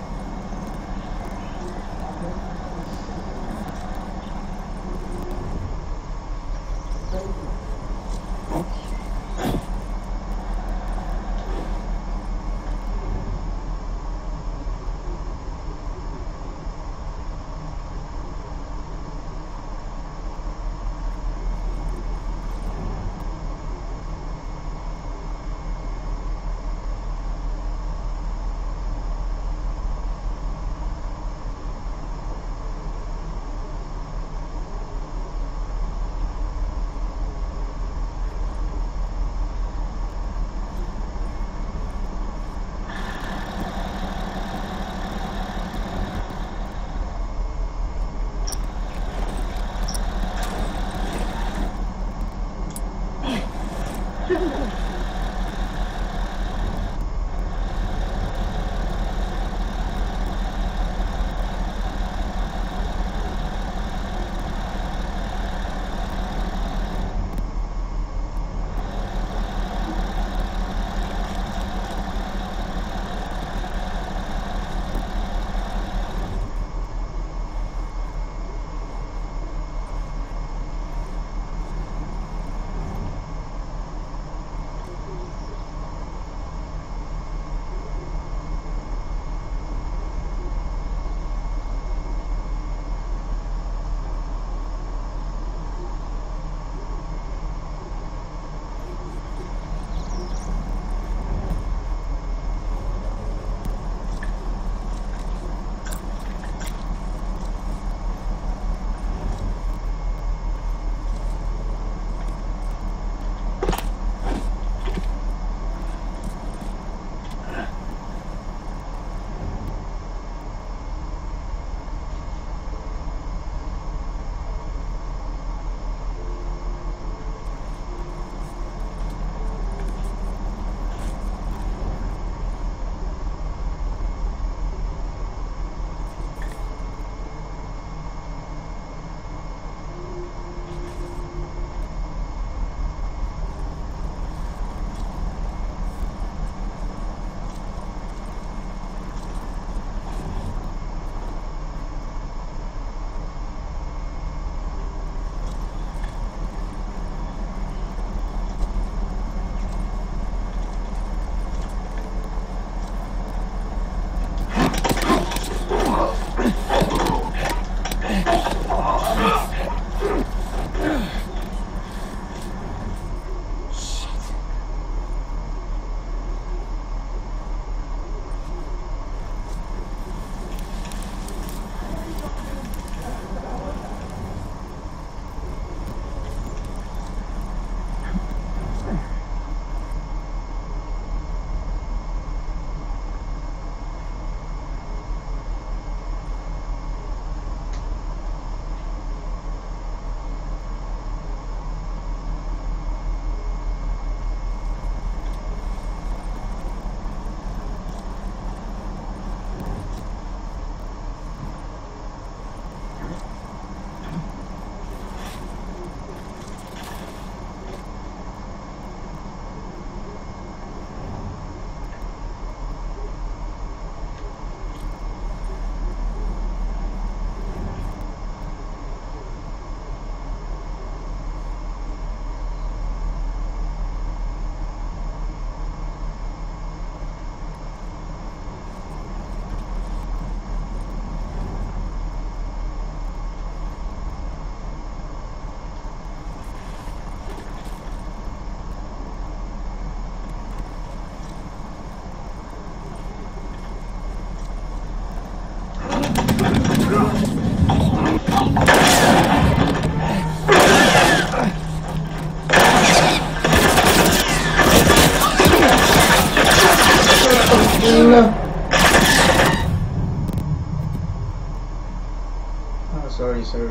[SPEAKER 1] sorry.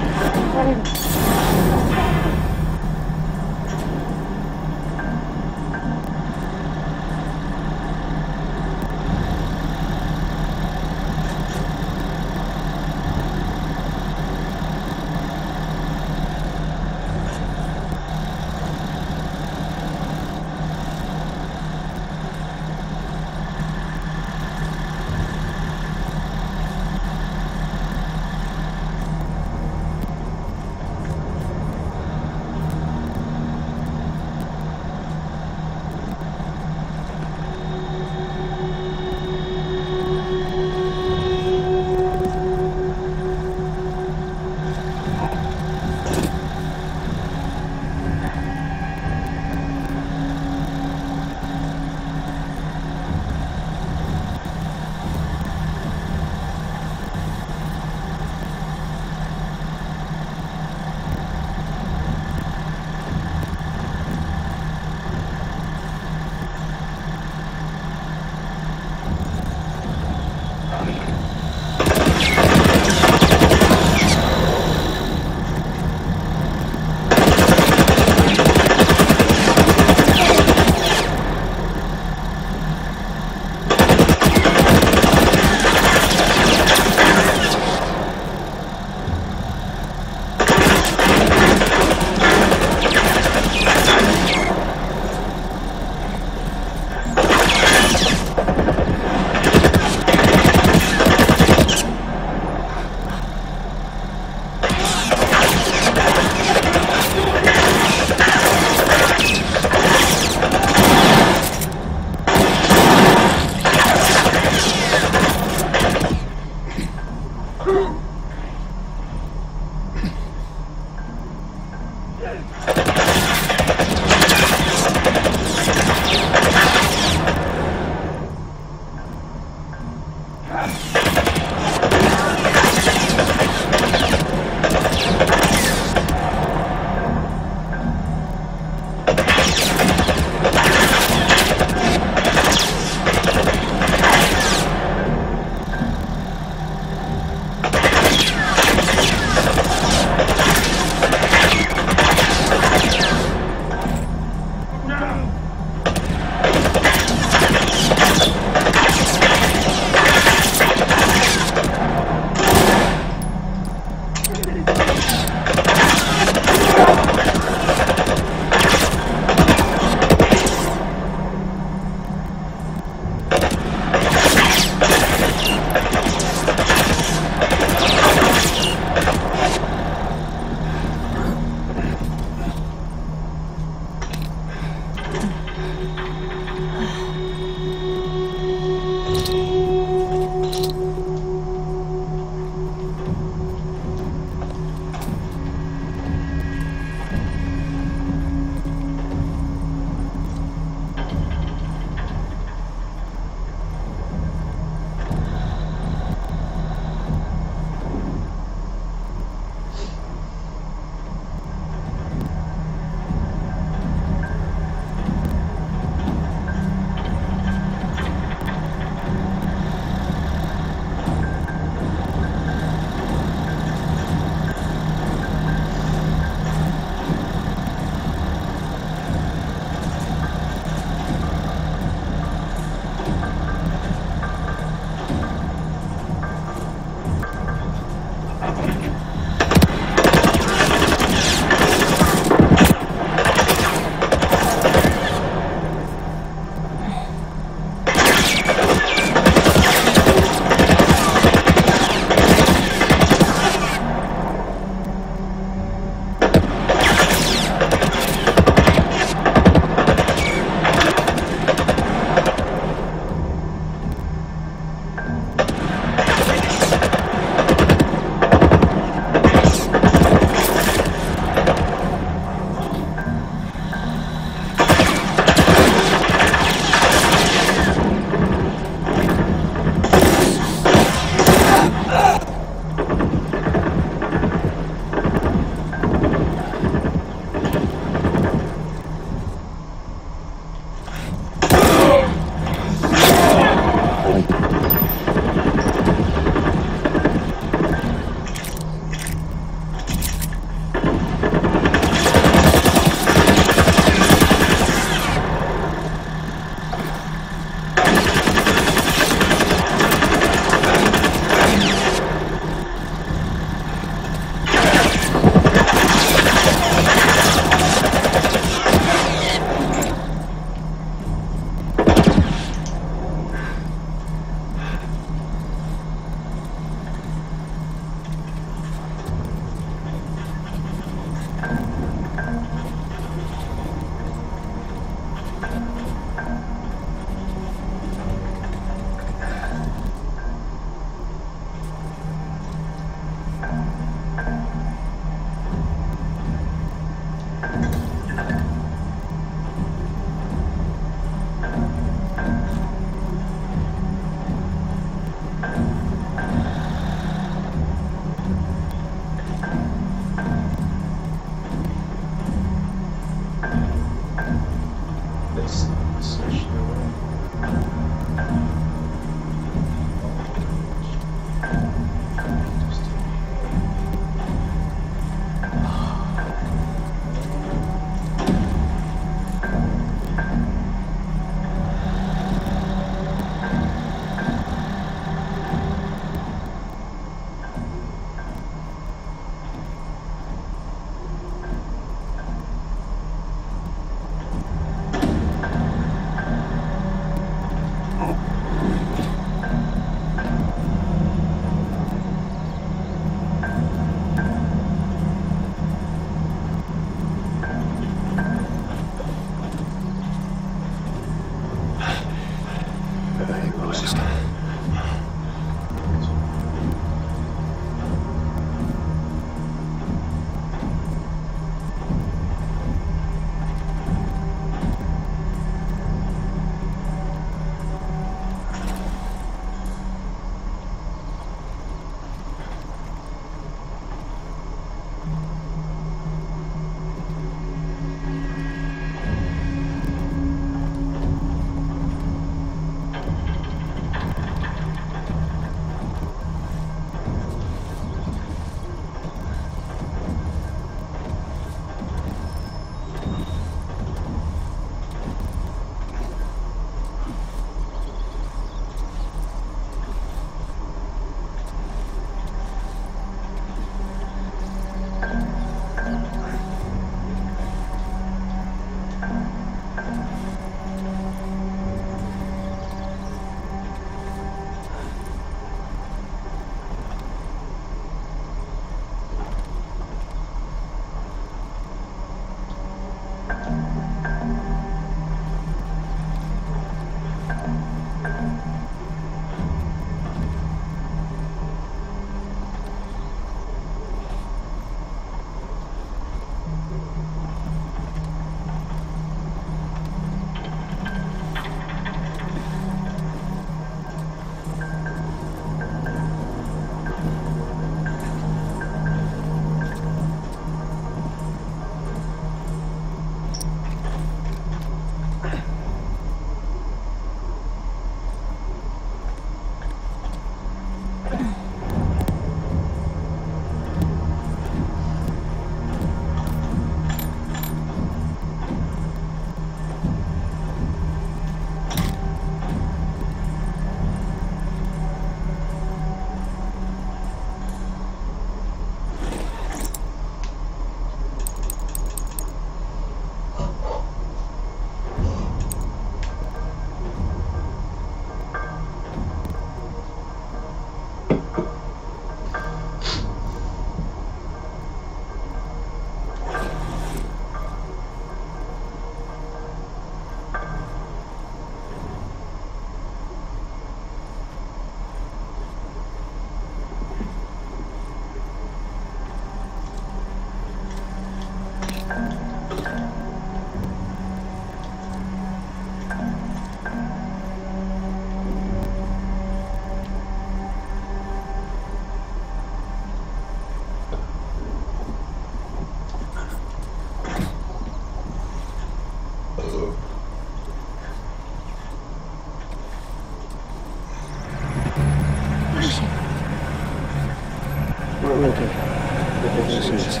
[SPEAKER 2] okay. Cheers.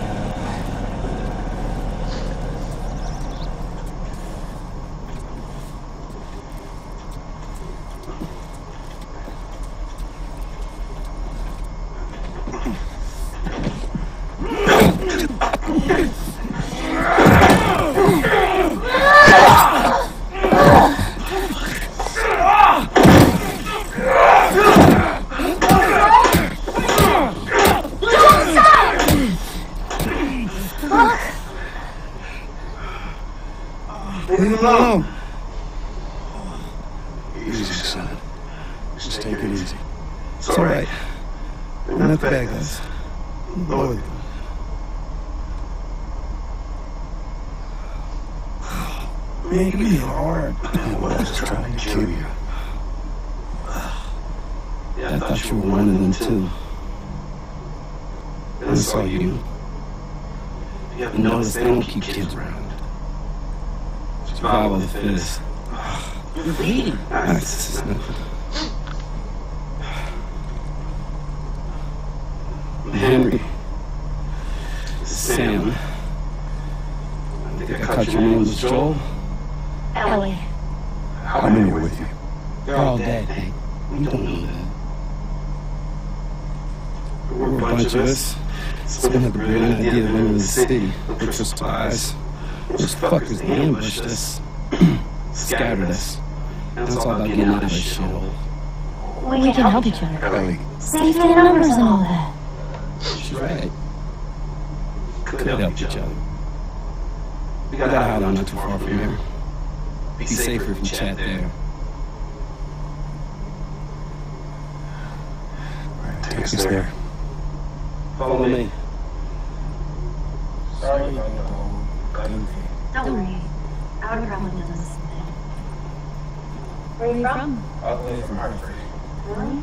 [SPEAKER 7] Leave him alone.
[SPEAKER 2] Easy, son. Just take it easy. It's all right. They're not the bad guys. Lower them. Make me hard. I was trying to kill you. I thought you were one of them too. Then I saw you. You haven't noticed they don't keep kids around. Survival of the fittest. You're bleeding. That's nothing. Henry. Sam. I think I caught your name was Joel.
[SPEAKER 4] Ellie.
[SPEAKER 2] How many are with you?
[SPEAKER 3] They're all dead.
[SPEAKER 2] Hey, we don't know that. We're a bunch of us. Someone had the brilliant idea to enter the city, look for supplies. Those fuckers ambushed us, scattered us. Now it's all about getting out of this shithole.
[SPEAKER 4] We can help each other.
[SPEAKER 2] Ellie,
[SPEAKER 4] Safety in numbers and all that.
[SPEAKER 2] she's right. Could help each other. We got a hideout not too far from here. Be safer if we chat there. Take us there. Follow me.
[SPEAKER 7] Sorry about the whole gun thing.
[SPEAKER 4] Don't worry. I would probably do this. Where are you from?
[SPEAKER 7] All the way from Hartford.
[SPEAKER 4] Really?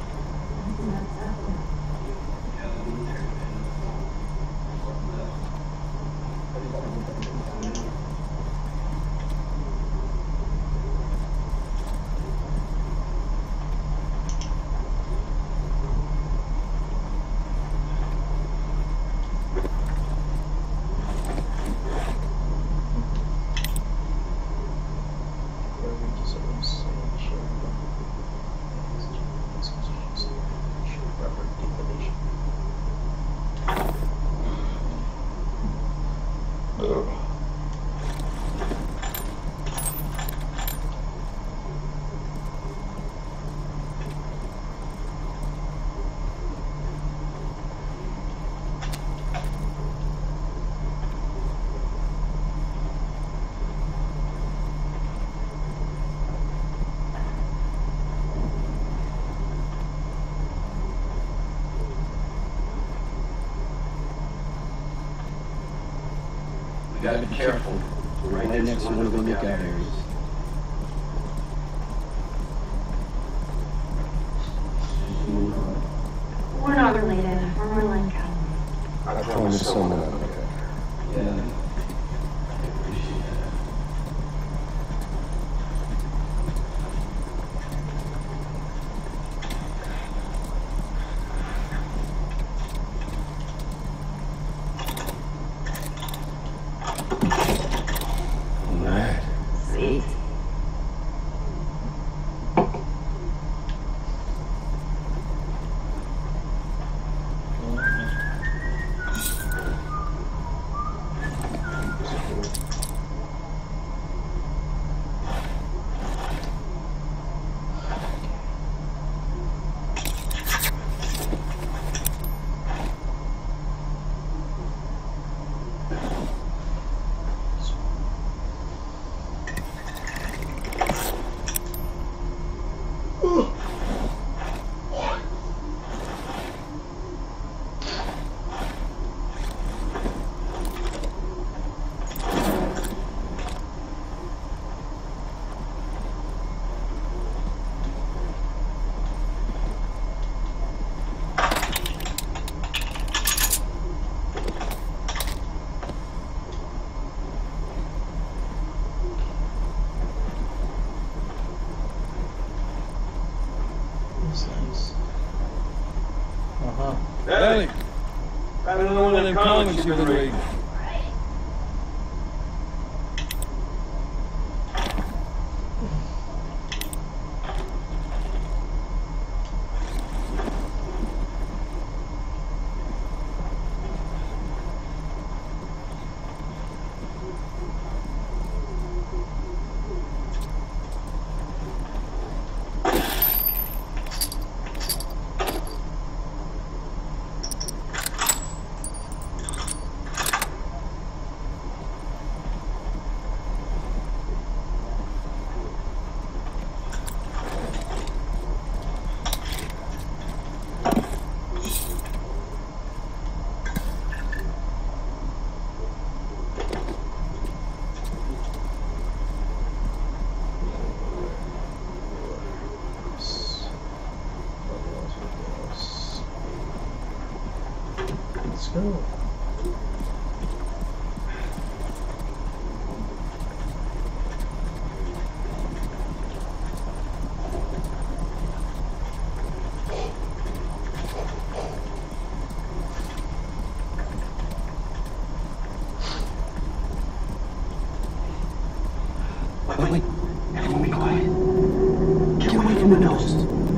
[SPEAKER 2] We gotta be careful. We're right next to one of the lookout areas.
[SPEAKER 4] We're not related. We're more like um,
[SPEAKER 7] I promise someone I'm okay.
[SPEAKER 2] Yeah. Ellie. I don't know one of them comics you've been reading.
[SPEAKER 1] Let's go.
[SPEAKER 6] Wait, wait. Everyone be quiet. Get away from the nose.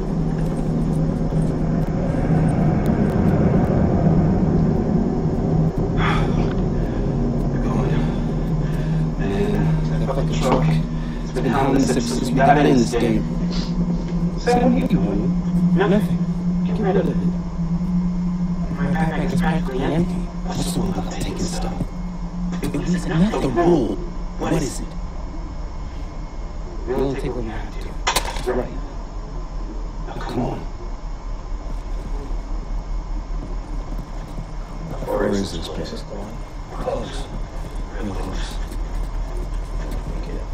[SPEAKER 2] It's been hounding us since we got in this game.
[SPEAKER 6] Sam, what are you doing?
[SPEAKER 2] Nothing. Get rid of it.
[SPEAKER 6] My backpack is practically empty.
[SPEAKER 2] What's the rule about taking stuff? It is not the rule. What is it? We only take what we have to. Right. Now come on. Where is this place?
[SPEAKER 1] This is going.
[SPEAKER 2] We're close. Real close.
[SPEAKER 1] Make it.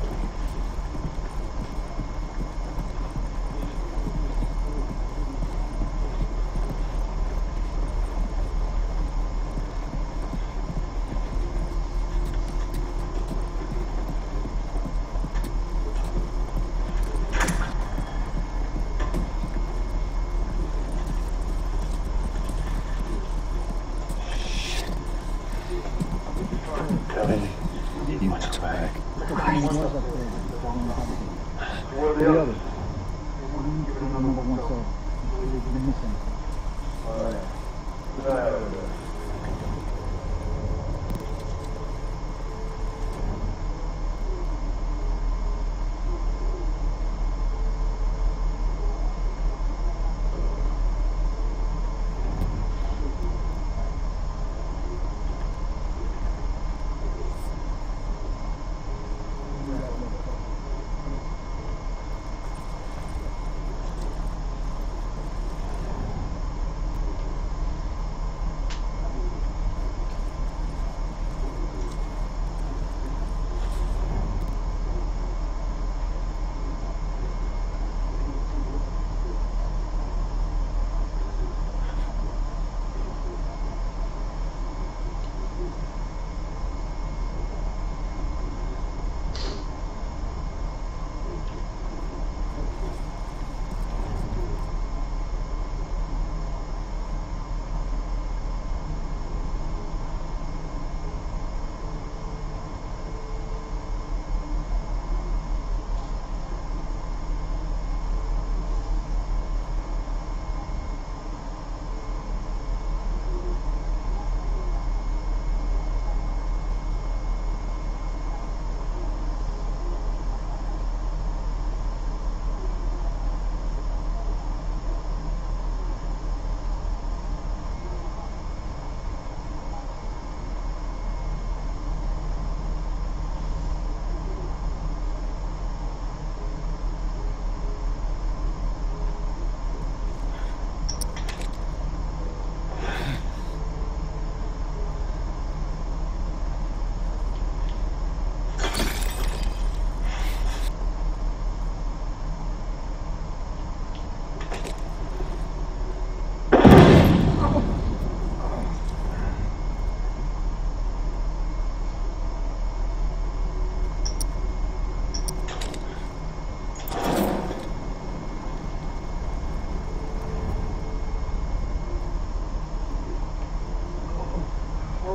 [SPEAKER 2] You want to back.
[SPEAKER 8] Where are the others? Number one cell. They're missing. Alright.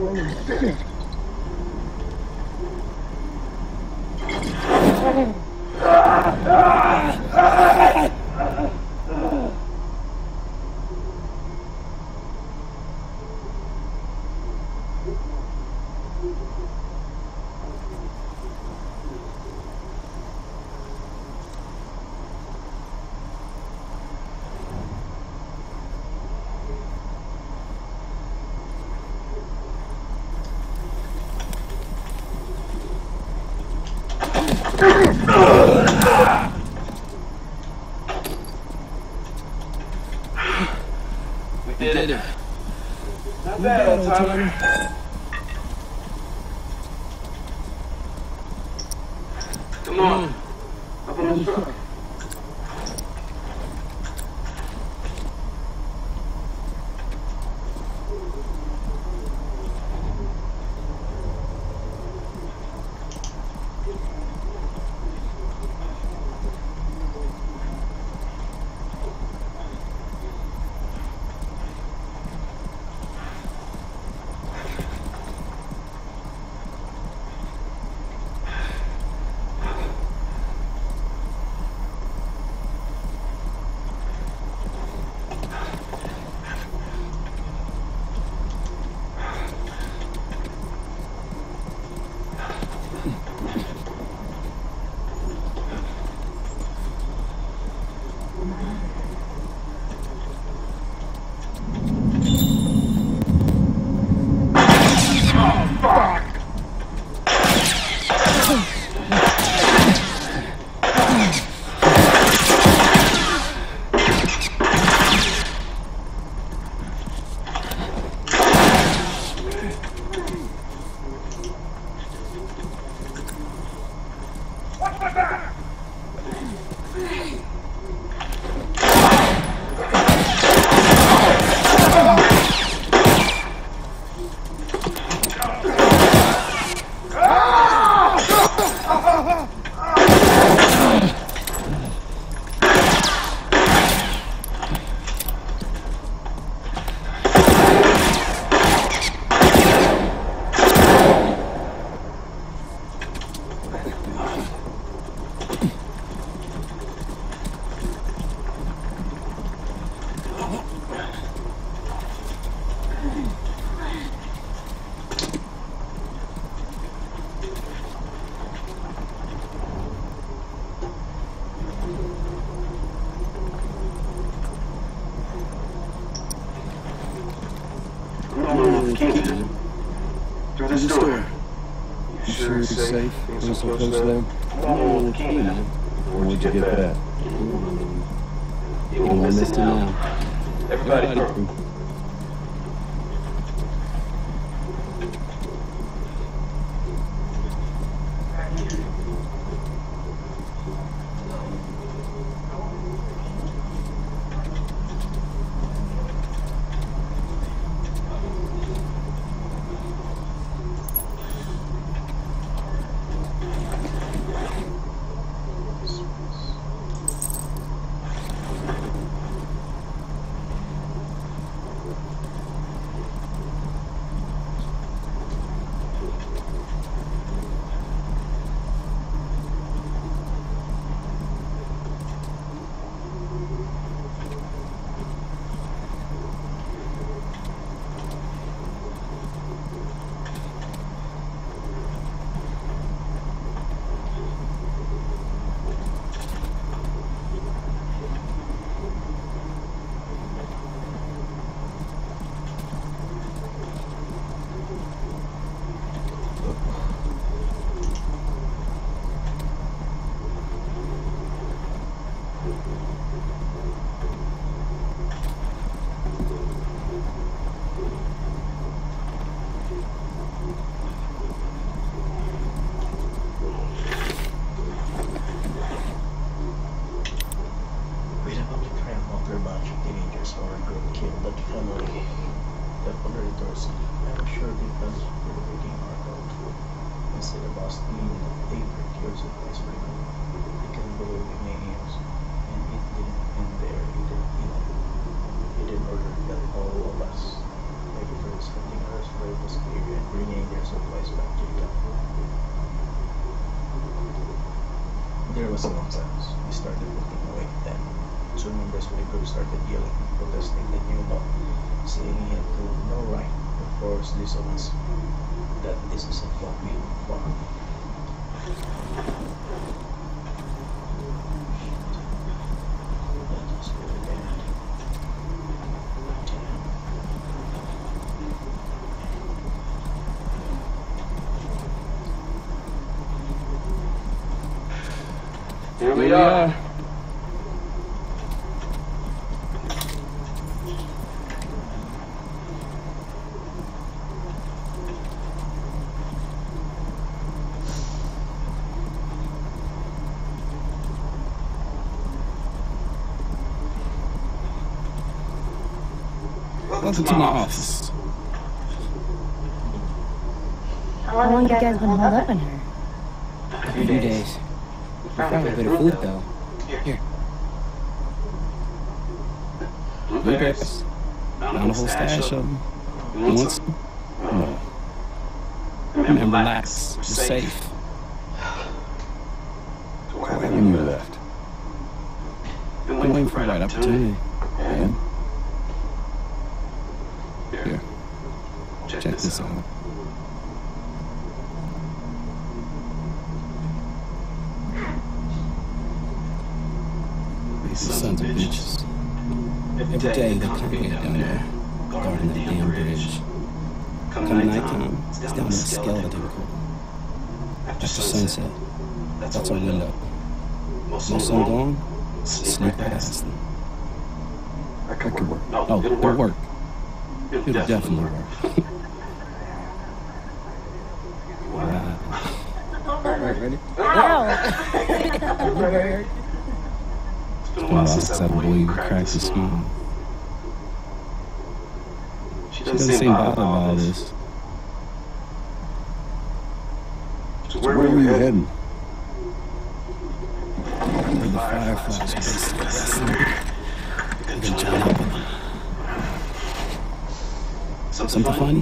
[SPEAKER 6] We did it.
[SPEAKER 8] Not bad, old timer.
[SPEAKER 6] Come on. Up on the truck. Through this door.
[SPEAKER 7] You sure it's safe? Being so close there? Oh, Keenan. Where'd you get that?
[SPEAKER 6] You won't miss it now. Everybody through.
[SPEAKER 1] Experience. was a long time. We started looking away then. Two members of the group started yelling, protesting the new law, saying he had to no right to force this on us, that this is a fucking law.
[SPEAKER 6] Here we are.
[SPEAKER 2] Welcome to my office.
[SPEAKER 4] How long have you guys been held up in here?
[SPEAKER 2] A few days. We found a bit of food, though. Here. Blueberries. Found a whole stash of them. You want some? No. And relax. You're safe.
[SPEAKER 7] When you left.
[SPEAKER 2] Been waiting for the right opportunity.
[SPEAKER 7] And?
[SPEAKER 2] Here. Check this out. These sons of bitches. Every day they congregate down there, guarding that damn bridge. Come nighttime, it's down to the skeleton crew. After sunset, that's our window. No sun gone, sneak past them.
[SPEAKER 7] That could work.
[SPEAKER 2] Oh, it'll work. It'll definitely work. Wow.
[SPEAKER 7] Alright, ready?
[SPEAKER 4] Ow!
[SPEAKER 2] It's been a while since I believe you cracked a smile. She doesn't seem bothered by all this.
[SPEAKER 7] So where were you heading?
[SPEAKER 2] Where the Fireflies are basically wrestling. We're gonna join up with them. Something funny?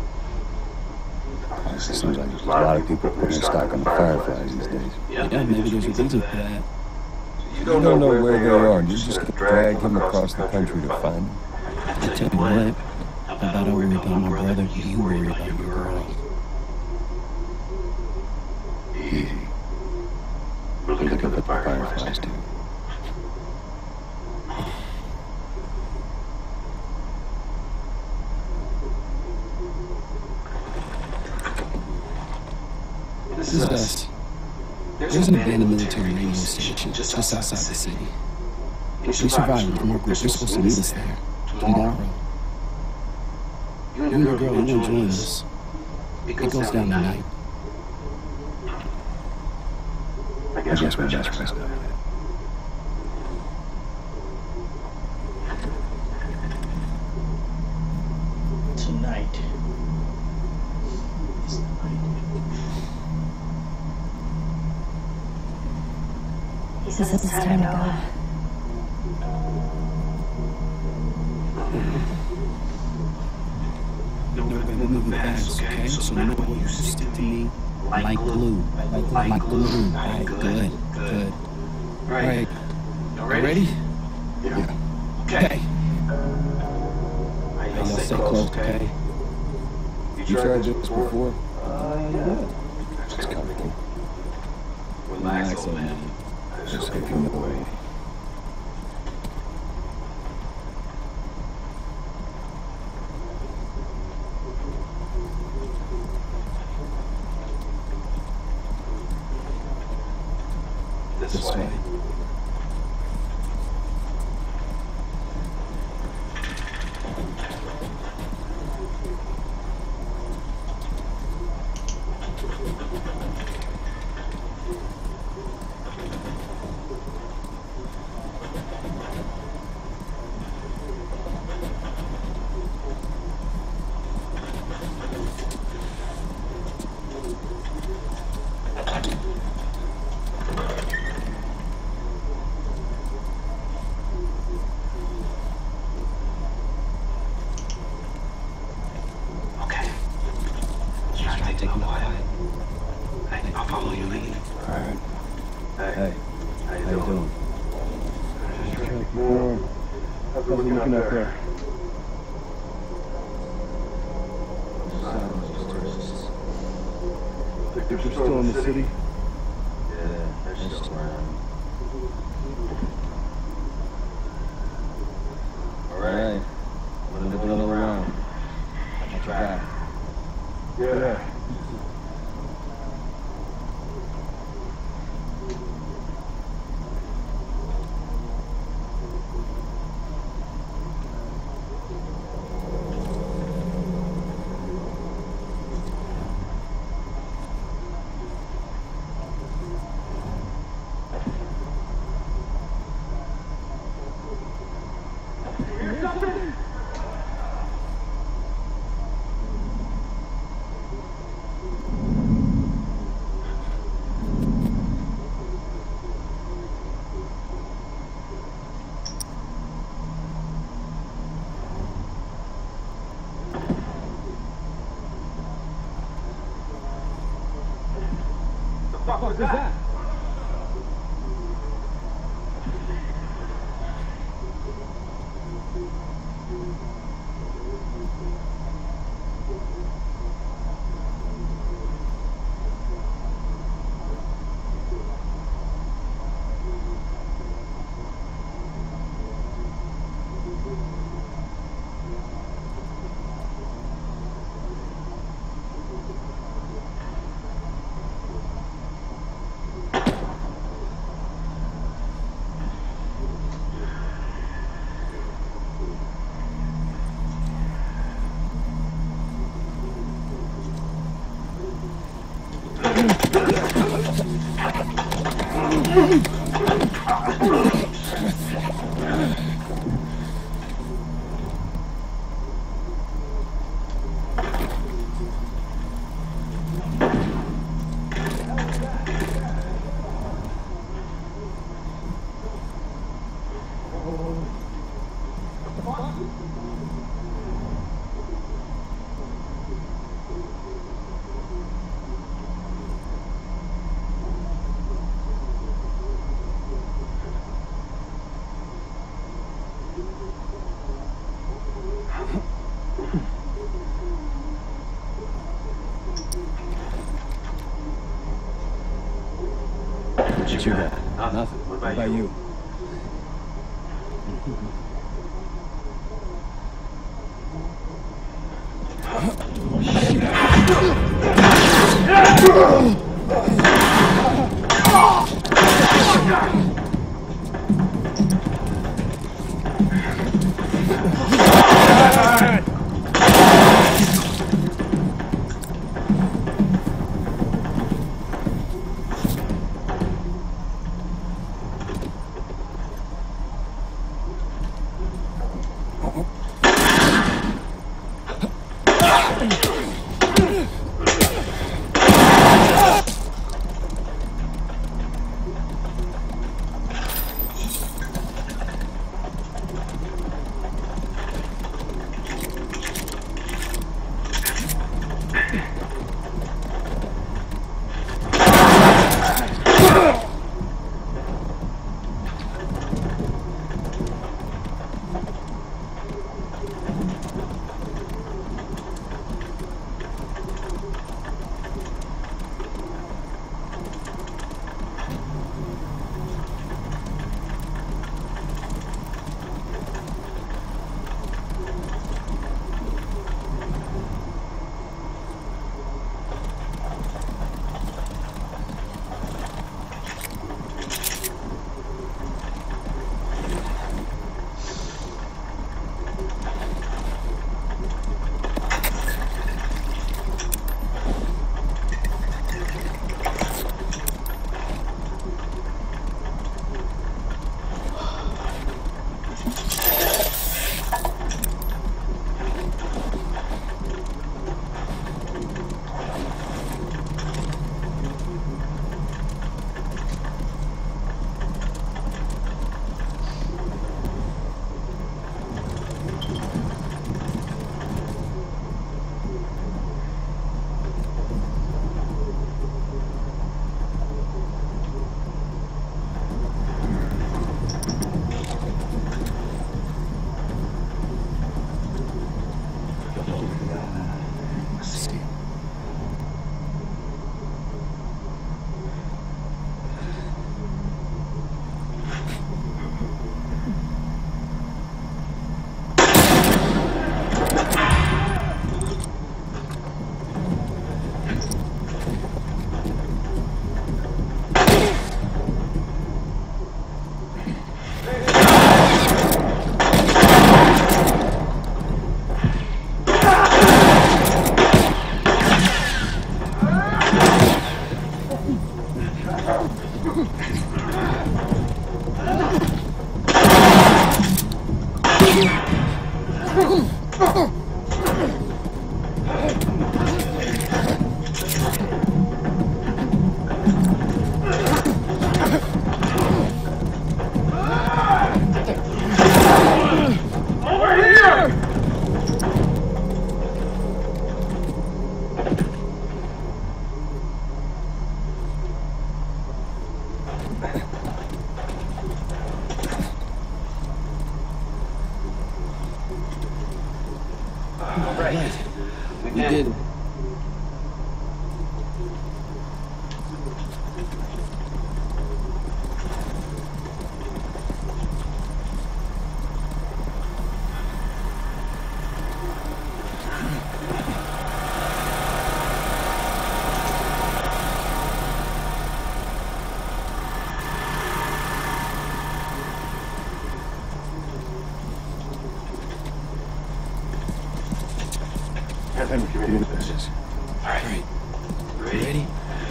[SPEAKER 7] Seems like there's a lot of people putting their stock on the Fireflies these days.
[SPEAKER 2] Yeah, maybe there's a reason for that.
[SPEAKER 7] You don't know where they are. You just gonna drag him across the country to find them.
[SPEAKER 2] I tell you what, about I worry about my brother, you worry about your girl.
[SPEAKER 7] Easy. We're looking at the Fireflies, too.
[SPEAKER 2] This is us. There's an abandoned military radio station just outside the city. We survived from our group. They're supposed to meet us there tomorrow. You and your girl, you won't join us. It goes down tonight.
[SPEAKER 7] I guess we're just messed up.
[SPEAKER 1] Tonight. Is the night.
[SPEAKER 4] He says it's time to go.
[SPEAKER 2] We're moving fast, okay? So know what you stick to me like glue. Like, like glue. Alright, good, good. Alright, you ready?
[SPEAKER 7] Yeah.
[SPEAKER 2] Okay. Y'all stay close, okay?
[SPEAKER 7] You tried this before? Uh, yeah. Just comfortable.
[SPEAKER 2] Relax, old man.
[SPEAKER 7] Just looking the way.
[SPEAKER 2] This way.
[SPEAKER 7] More. How's it looking out there? Think they're still in the city?
[SPEAKER 6] Yeah, they're still around. Alright. I'm gonna do another round. I'll try.
[SPEAKER 7] Yeah.
[SPEAKER 3] What the fuck was that?
[SPEAKER 6] What you got? Nothing.
[SPEAKER 2] Nothing.
[SPEAKER 6] What
[SPEAKER 2] What
[SPEAKER 6] about
[SPEAKER 2] about
[SPEAKER 6] you?
[SPEAKER 2] you?
[SPEAKER 6] right.
[SPEAKER 2] We did.
[SPEAKER 7] Time to commit to this.
[SPEAKER 2] All right. Ready?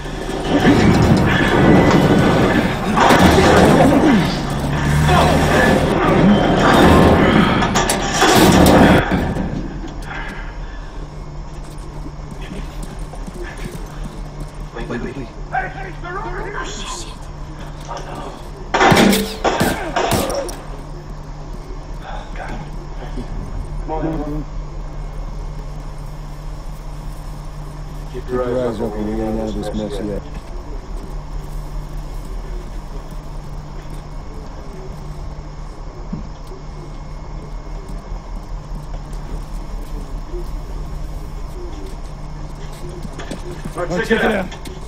[SPEAKER 6] Wait, wait, wait.
[SPEAKER 4] Oh, shit.
[SPEAKER 7] Come on. Keep
[SPEAKER 2] Keep your eyes open. We ain't out of this mess yet.
[SPEAKER 7] All right, check it out.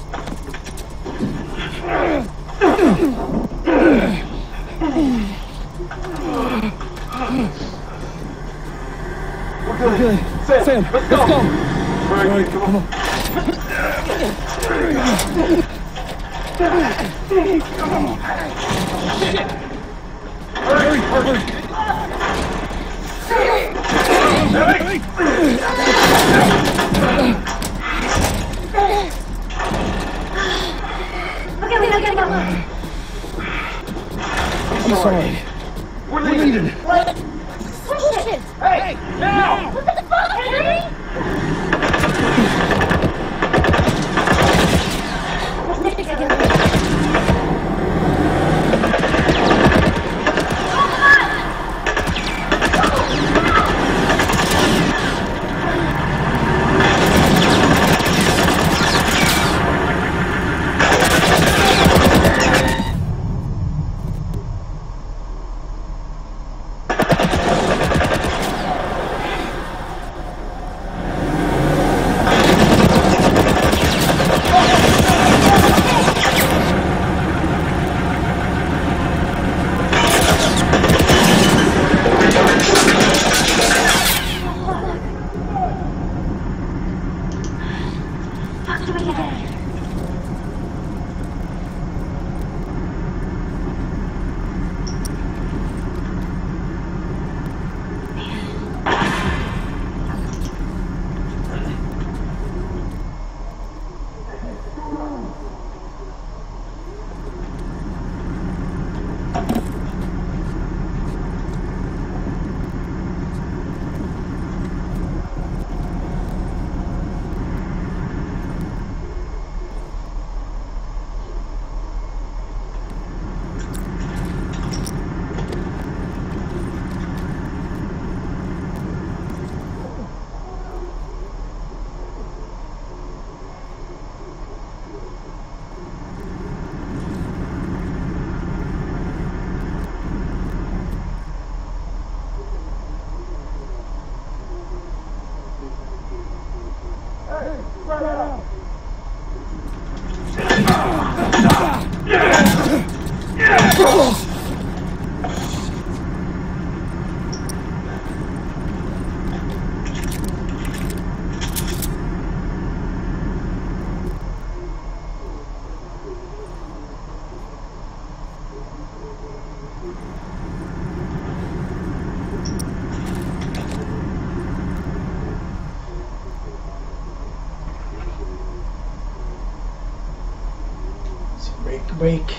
[SPEAKER 7] We're good. Sam,
[SPEAKER 2] Sam,
[SPEAKER 7] let's go.
[SPEAKER 2] let's go.
[SPEAKER 7] All right, come on.
[SPEAKER 2] Hurry, hurry.
[SPEAKER 4] Okay, we gotta go.
[SPEAKER 2] I'm sorry.
[SPEAKER 7] We're leaving.
[SPEAKER 4] What? Push it.
[SPEAKER 7] Hey, now!
[SPEAKER 4] What the fuck, Henry? Let's stick together. Fuck do we get out of here?
[SPEAKER 1] Break, break.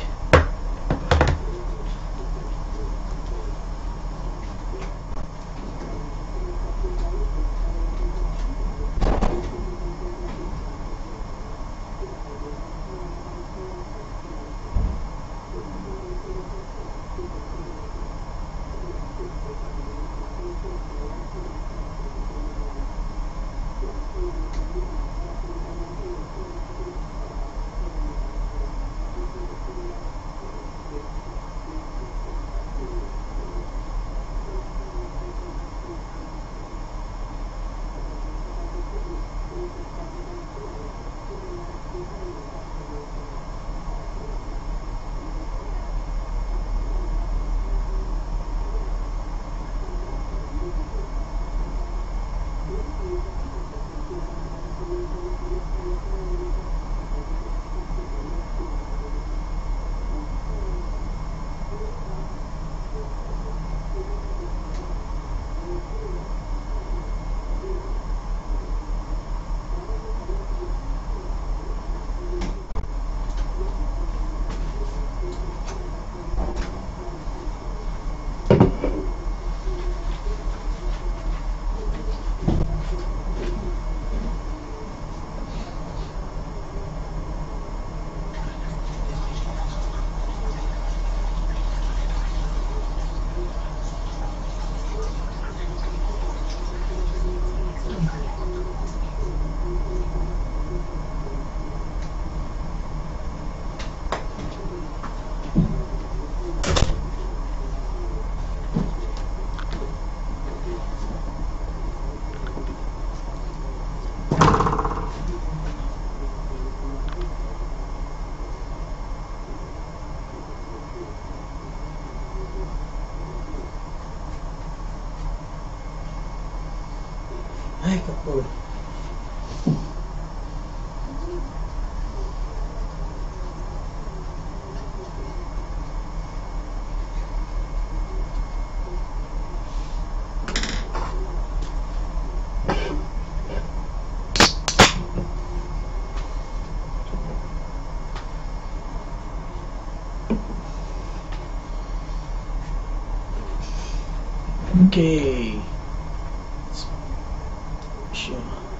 [SPEAKER 1] Ay, kapul. Okay. Sure.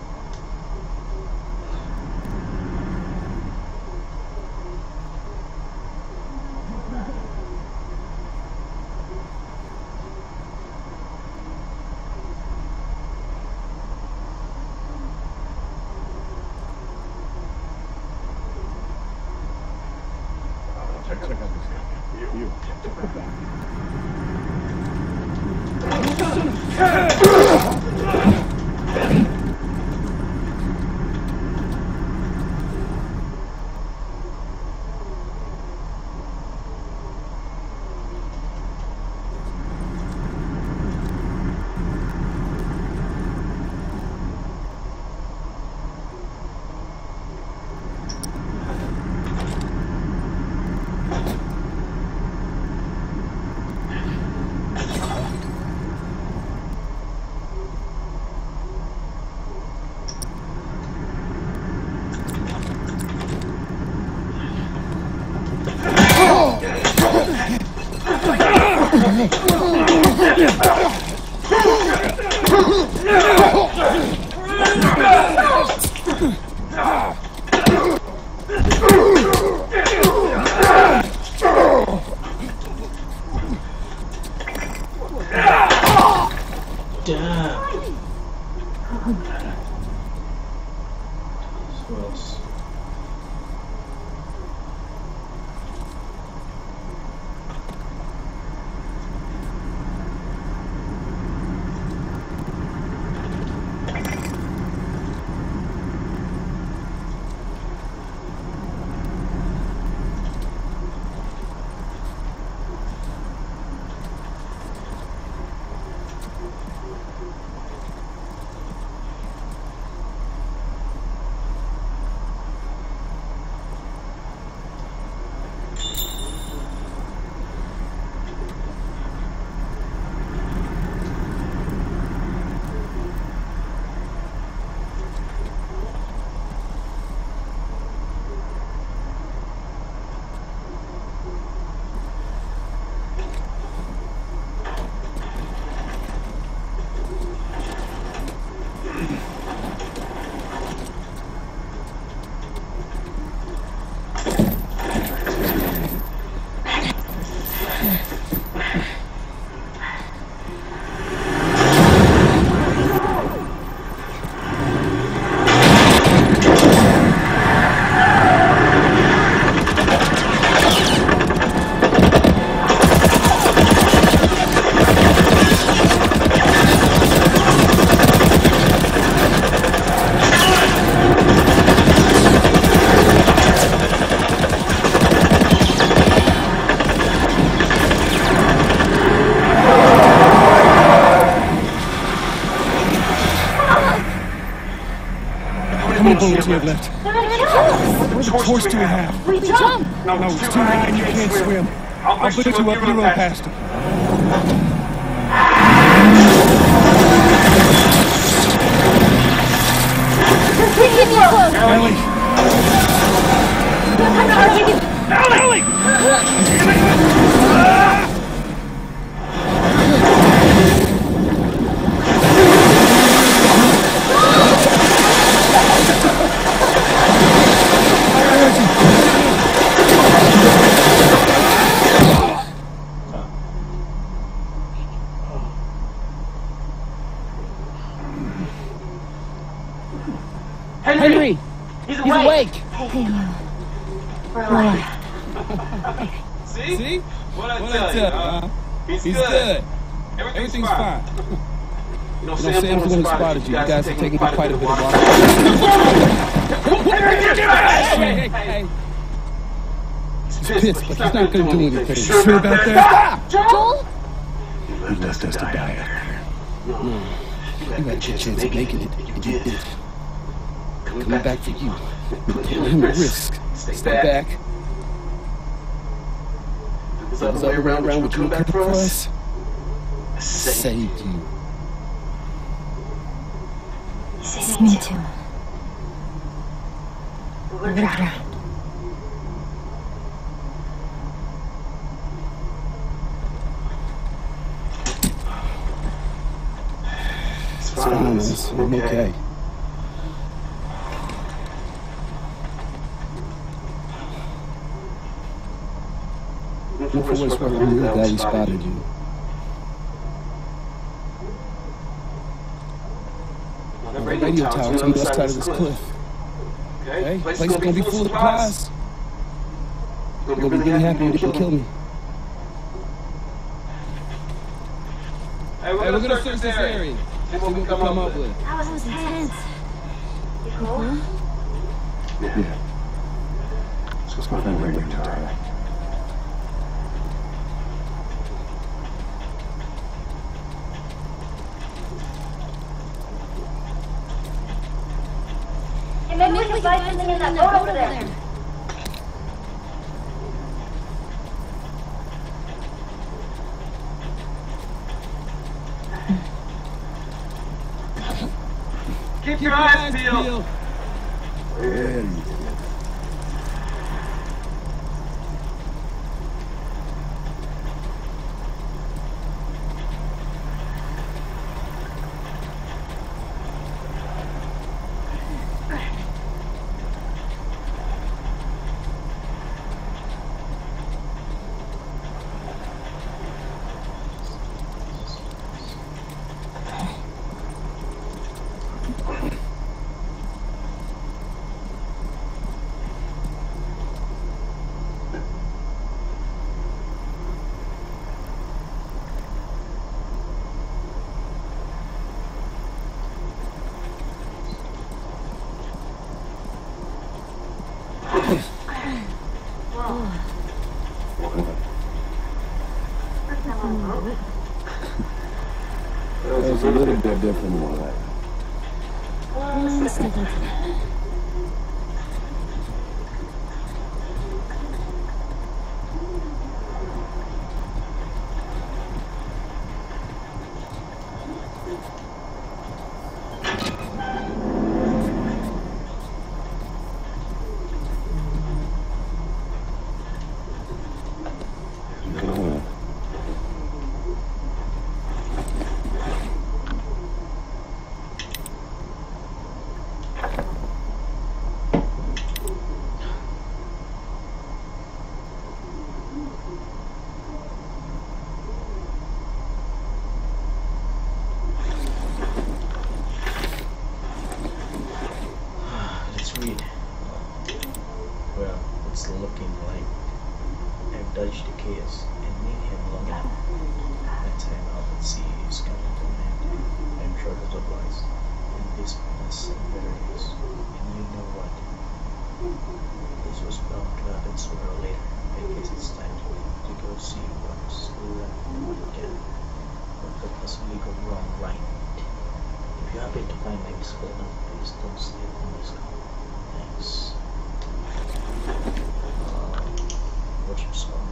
[SPEAKER 2] Check out this guy. You. How many bullets do we have left? What course do we have?
[SPEAKER 4] We jump!
[SPEAKER 2] No, no, it's too high and you can't swim. I'll put you up, you row past him.
[SPEAKER 4] Continue close!
[SPEAKER 2] Ellie! Ellie!
[SPEAKER 3] Henry! He's awake! He's awake.
[SPEAKER 4] Hey, relax.
[SPEAKER 3] See? See? What I what tell you, uh, he's, he's good. good. Everything's, Everything's fine. fine.
[SPEAKER 2] You know, Sam's the one who spotted you. You guys are taking quite a bit of water. Hey, hey, hey. He's pissed, but he's not going to do anything. You sure about that?
[SPEAKER 4] Joel?
[SPEAKER 2] He left us to die out there. No. You had a good chance of making it, and you did. Coming back for you. Putting him at risk. Stay back.
[SPEAKER 6] If it was
[SPEAKER 2] It was
[SPEAKER 6] the other way around,
[SPEAKER 2] around
[SPEAKER 6] would
[SPEAKER 2] what
[SPEAKER 6] you
[SPEAKER 2] you
[SPEAKER 6] come
[SPEAKER 2] could
[SPEAKER 6] back for us?
[SPEAKER 2] I saved you.
[SPEAKER 4] Saved me too. We're drowned.
[SPEAKER 6] It's
[SPEAKER 2] It's fine, Liz. I'm okay. Look for what's worth it. Your daddy spotted you.
[SPEAKER 6] The
[SPEAKER 2] The radio tower's on the other side of this cliff. Okay? Place is gonna be full of supplies. You're gonna be really happy when you can kill me.
[SPEAKER 3] Hey, we're gonna, search this area. See what we come up with.
[SPEAKER 4] That was intense. You cool?
[SPEAKER 7] Yeah. It's just my radio tower.
[SPEAKER 4] Hey, maybe we can find something in that boat over there.
[SPEAKER 3] Keep your eyes peeled.
[SPEAKER 7] Yeah. It's a little bit different than that.
[SPEAKER 4] Mm, still good.
[SPEAKER 1] Let's read. Well, it's looking like I've dodged the chaos and made him long enough. My time out at sea is coming to an end. I'm short of supplies, and this mess and batteries. And you know what? This was bound to happen sooner or later. I guess it's time to go see what's left again. What could possibly go wrong right? If you happen to find my missile, please don't stay on this call. Thanks. Uh, watch your song.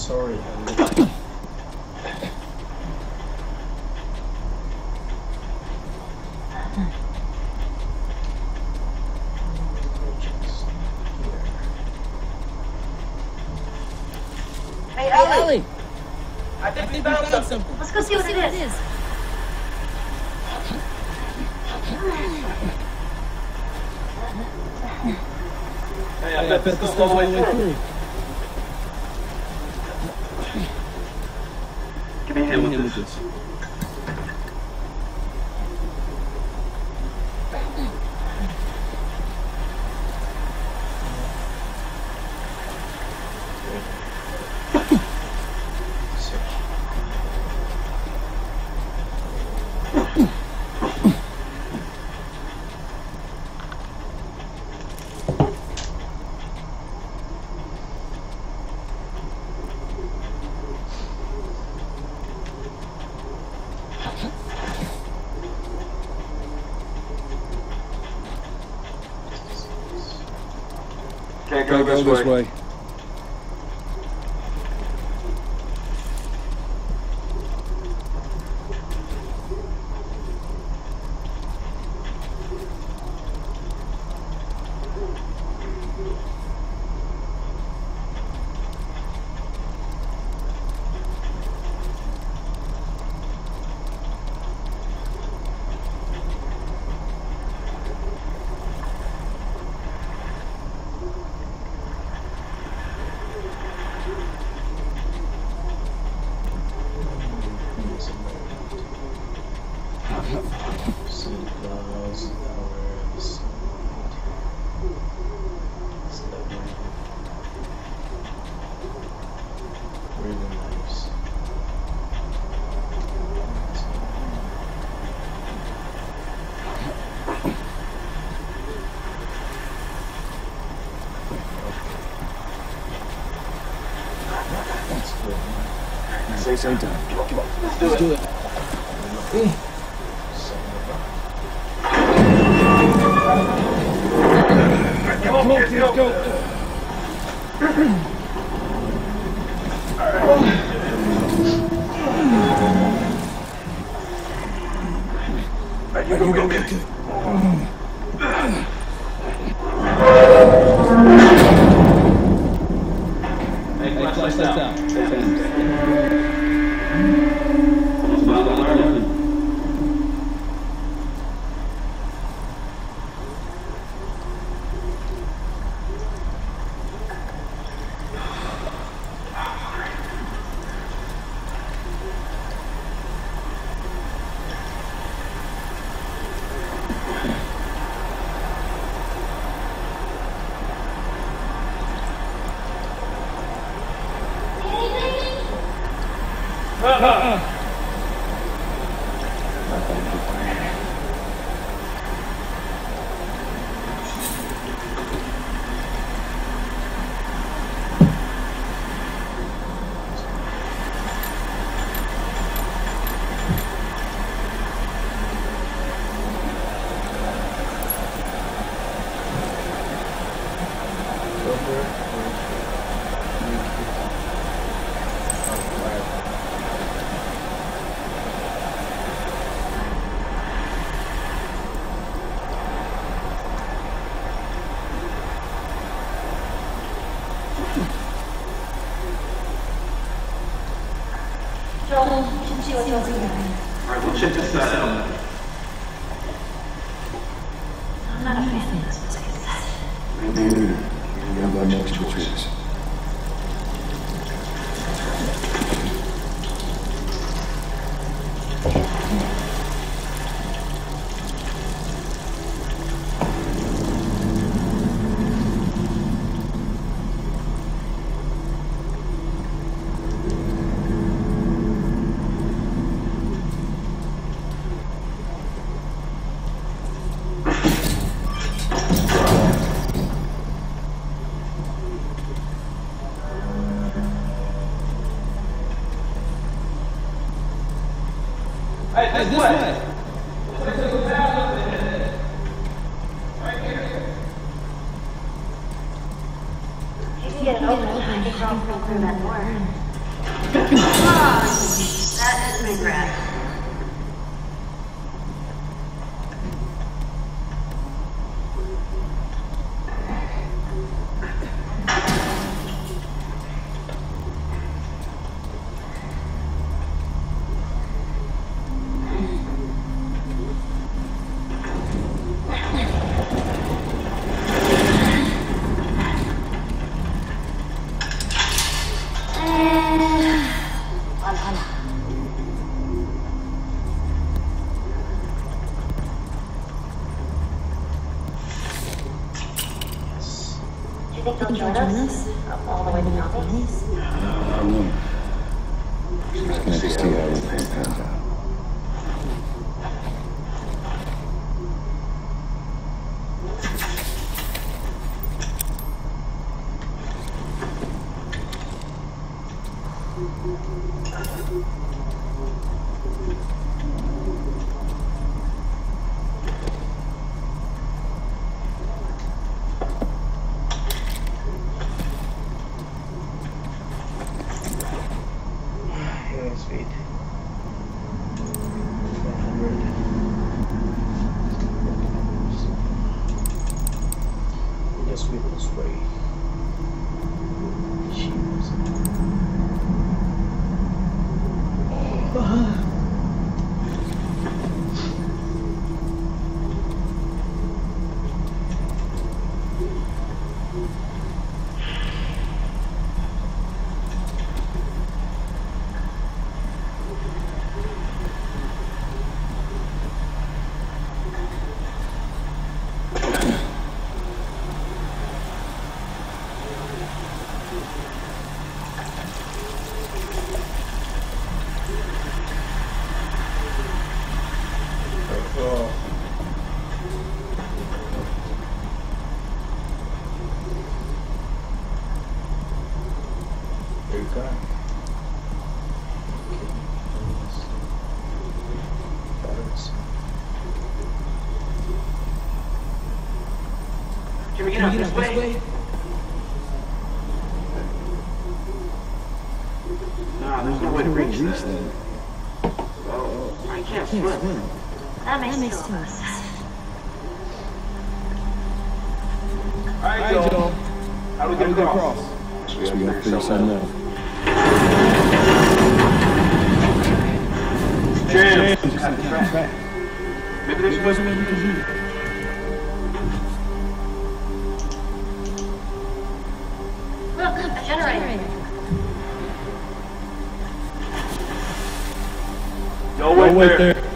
[SPEAKER 1] sorry.
[SPEAKER 5] Hey, Ellie!
[SPEAKER 3] I think we found something.
[SPEAKER 4] Let's go see what it is.
[SPEAKER 3] Hey, I bet this goes all the way through.
[SPEAKER 6] Give me a hand with this. Can't go,
[SPEAKER 2] Gotta
[SPEAKER 6] this,
[SPEAKER 2] go this
[SPEAKER 6] way.
[SPEAKER 2] way.
[SPEAKER 6] Say
[SPEAKER 2] Same time. Come on, let's do it.
[SPEAKER 6] do it.
[SPEAKER 2] Come on, kids, let's go.
[SPEAKER 6] Right, you go, go, get it.
[SPEAKER 3] Hey, flash lights out.
[SPEAKER 6] Alright, we'll check this side out.
[SPEAKER 4] I'm not a fan of this place.
[SPEAKER 6] Maybe we have no choice.
[SPEAKER 3] Hey, this, this way. way.
[SPEAKER 4] If you get it open, I can crawl through that door. That is my breath. Do you think they'll join us? Up all the way to Nazis?
[SPEAKER 7] I don't know. Just gonna have to see how everything pans out.
[SPEAKER 1] Speed. Just with this way. There you go.
[SPEAKER 8] Can we get out this way? Nah, there's no way to reach that. Oh, I can't swim.
[SPEAKER 4] That makes, that makes too much sense.
[SPEAKER 8] Alright, Joel. How do we get across?
[SPEAKER 7] We gotta figure something out.
[SPEAKER 8] James, just got the track. Maybe there's a way we can do it.
[SPEAKER 4] Look, a generator.
[SPEAKER 8] Yo, wait,
[SPEAKER 7] wait
[SPEAKER 8] there.
[SPEAKER 7] there.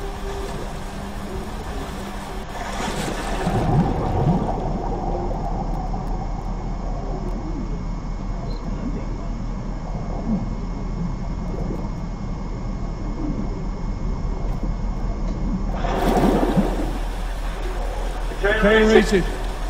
[SPEAKER 8] Train racing.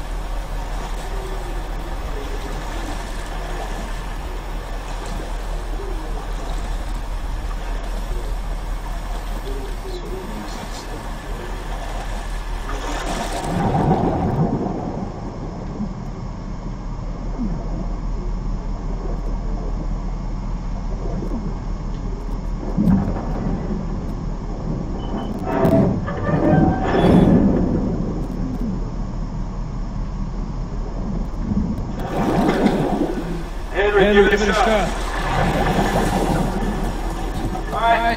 [SPEAKER 3] Henry, give it a shot.
[SPEAKER 8] All right.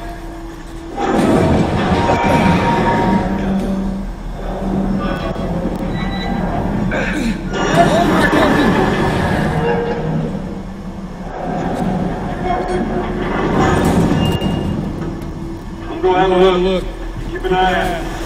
[SPEAKER 8] I'm going to have a look. Keep an eye out.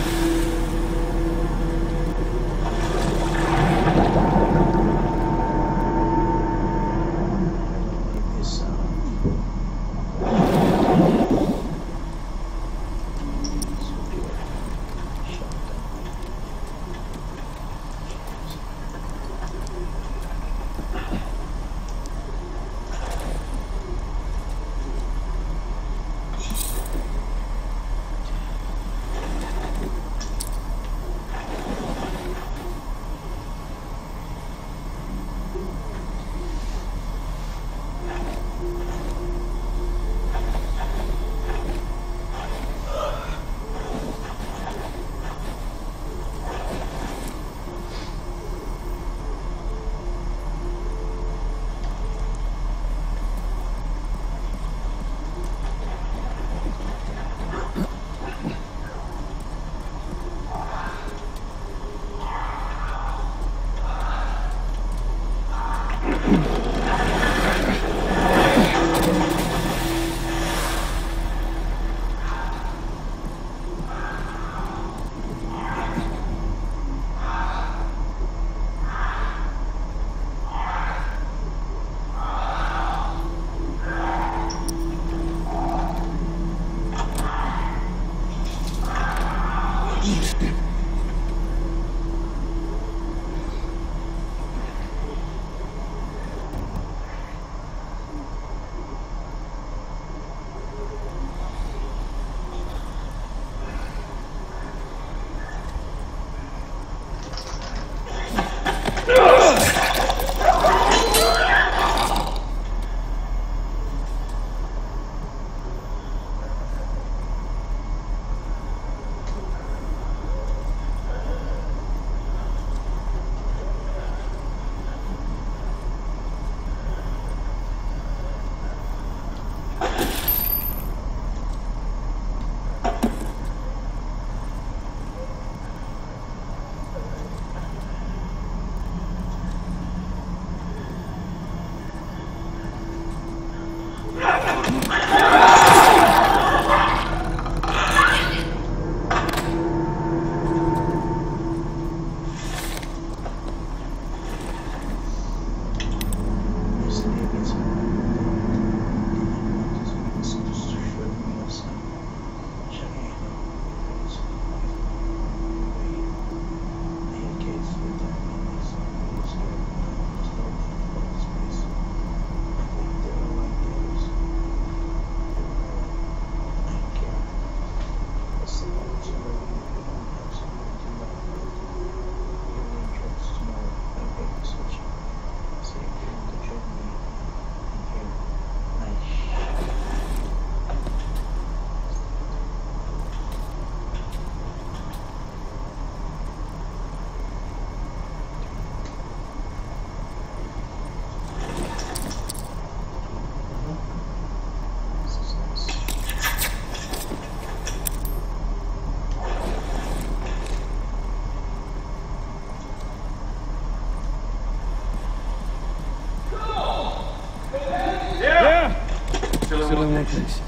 [SPEAKER 2] Still in one piece.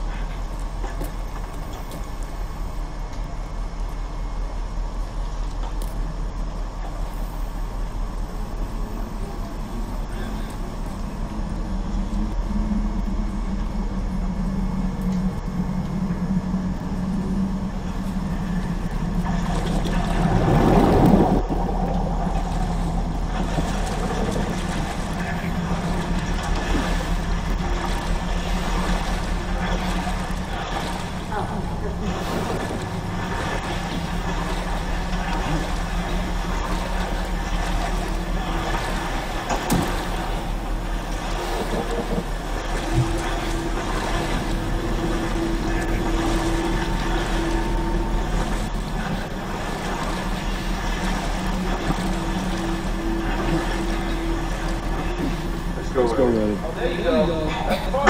[SPEAKER 7] Let's go, Red.
[SPEAKER 3] Oh, there you go. That's far.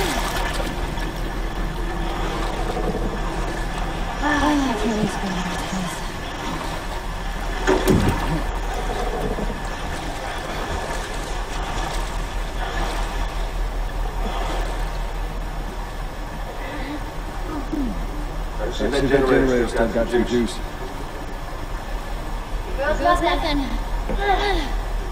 [SPEAKER 4] Ah, Kelly's been
[SPEAKER 7] I see that generator still got some juice.
[SPEAKER 4] Girls got nothing.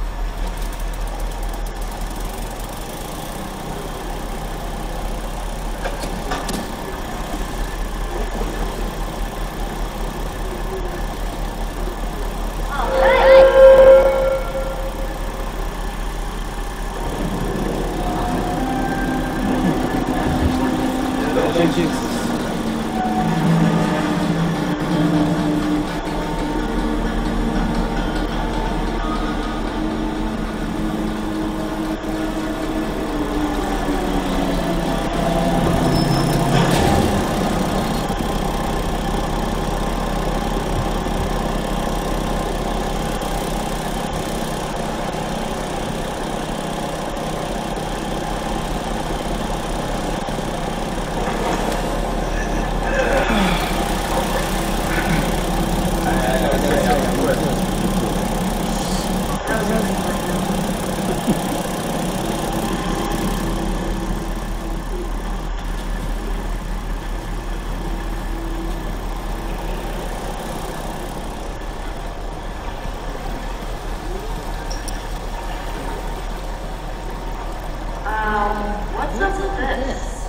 [SPEAKER 5] What's up with this?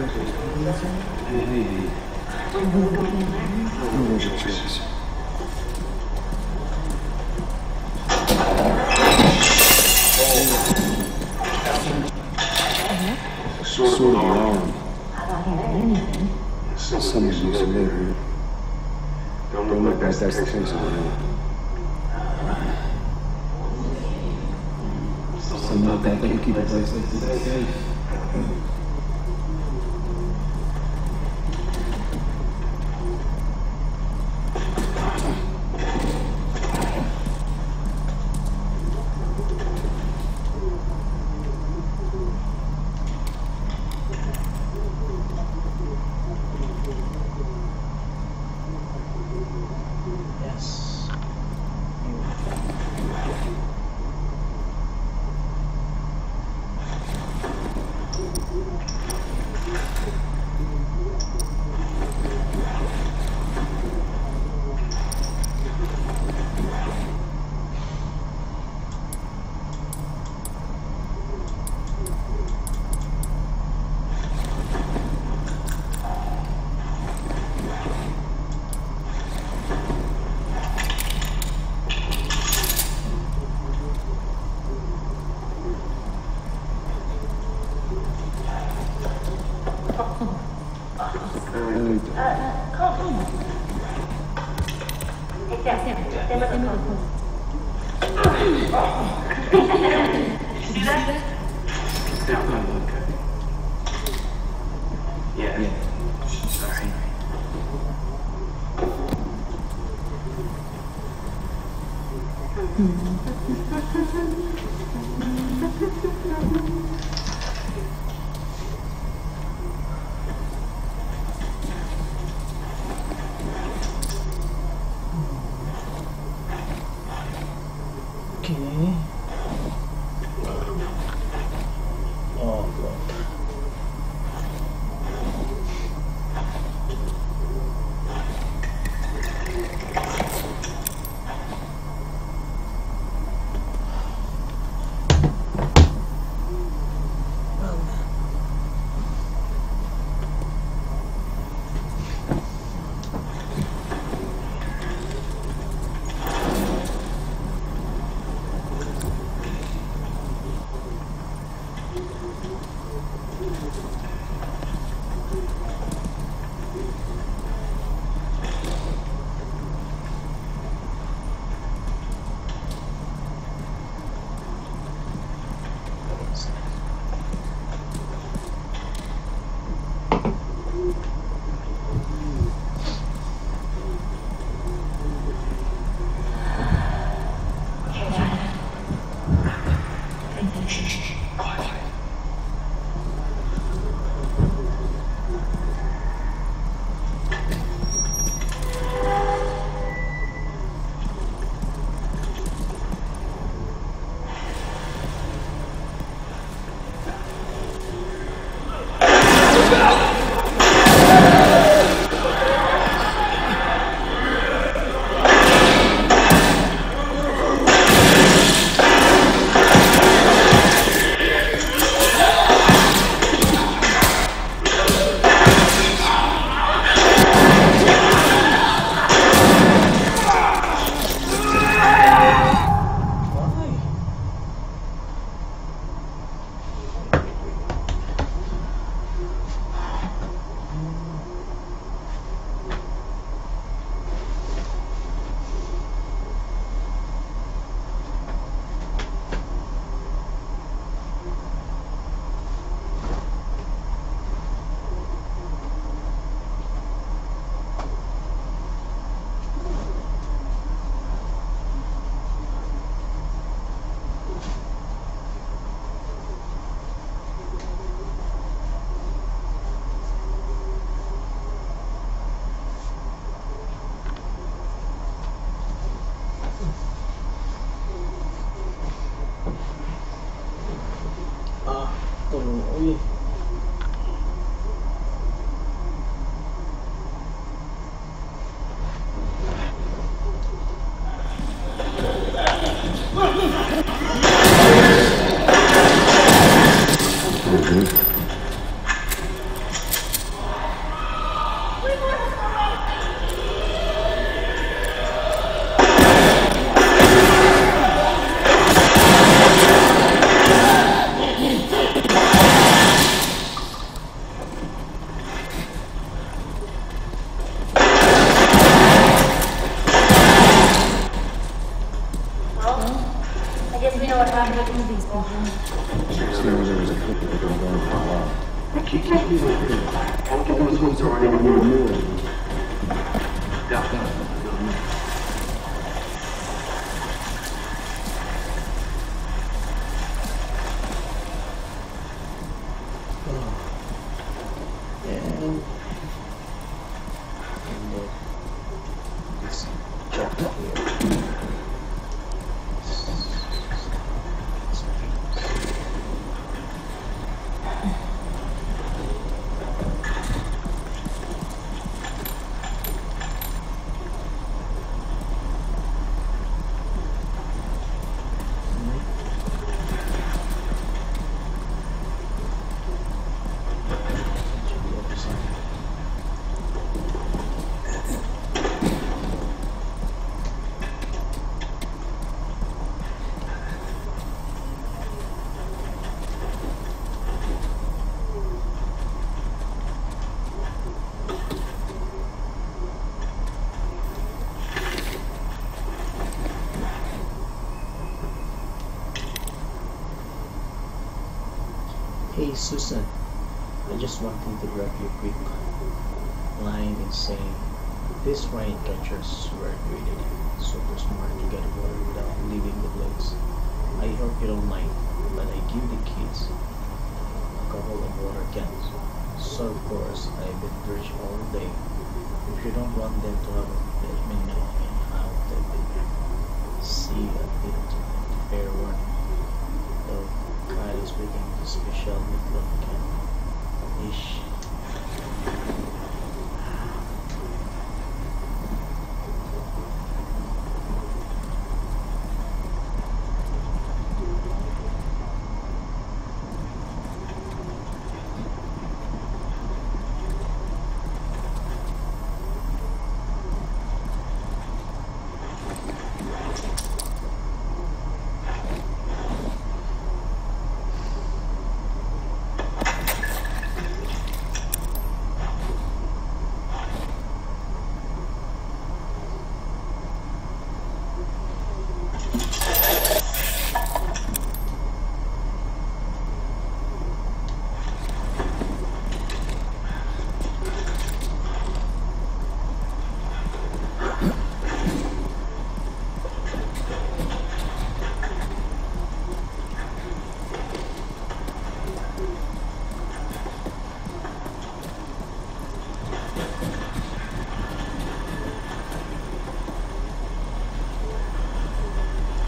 [SPEAKER 7] Maybe. No more choices. Sort of, sort of alarm. Someone used to live here. Don't look like that's the case over there.
[SPEAKER 2] Someone like that can keep a place like this safe.
[SPEAKER 1] Yes.
[SPEAKER 5] See that?
[SPEAKER 7] Down, okay. Yeah. Yeah. Sorry.
[SPEAKER 1] Okay. Oh. Ah, tuloy.
[SPEAKER 5] I guess we know what happened with these people.
[SPEAKER 6] I keep getting I don't get those ones are anymore. Yeah.
[SPEAKER 1] And and then this chapter here. Hey Susan, I just wanted to grab you a quick line and saying these rain catchers were really super smart to get water without leaving the place. I hope you don't mind, but I give the kids a couple of water cans. So of course I've been thirsty all day. If you don't want them to have it, let me know and I'll take it. See you at dinner tonight. Fair warning. Though Kyle is making the special meatloaf can. Ish.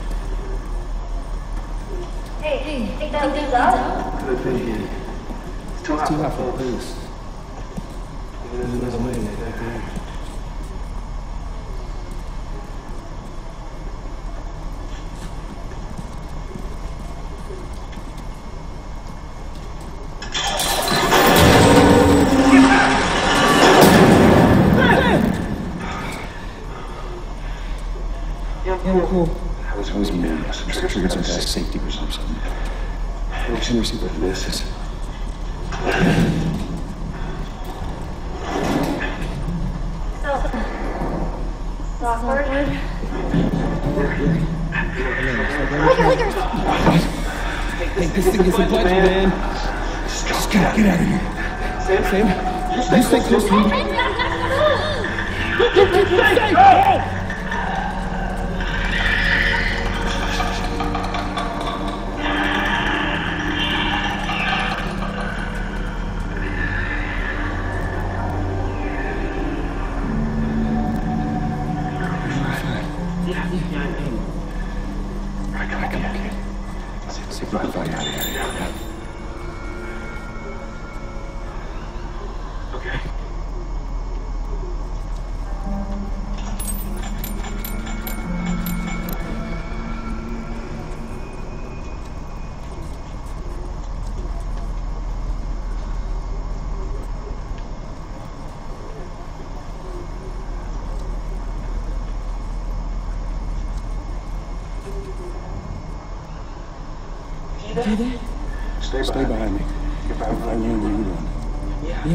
[SPEAKER 5] Hey, think that leads up?
[SPEAKER 6] Could be. Too hot
[SPEAKER 2] Too
[SPEAKER 6] for
[SPEAKER 2] hot for
[SPEAKER 6] the
[SPEAKER 2] the
[SPEAKER 6] police.
[SPEAKER 2] police. There's no way to get there.
[SPEAKER 6] Yeah, cool.
[SPEAKER 7] I was always me. I must have triggered some guy's safety or something. I wish I never see what this is.
[SPEAKER 5] So, awkward.
[SPEAKER 2] Hey, this thing is a budget, man. Just get, get out of here. Sam, you stay close to me.
[SPEAKER 7] See if we can find out here.
[SPEAKER 6] Okay. Stay,
[SPEAKER 7] Stay behind me. If I run you, you run.
[SPEAKER 2] Yeah.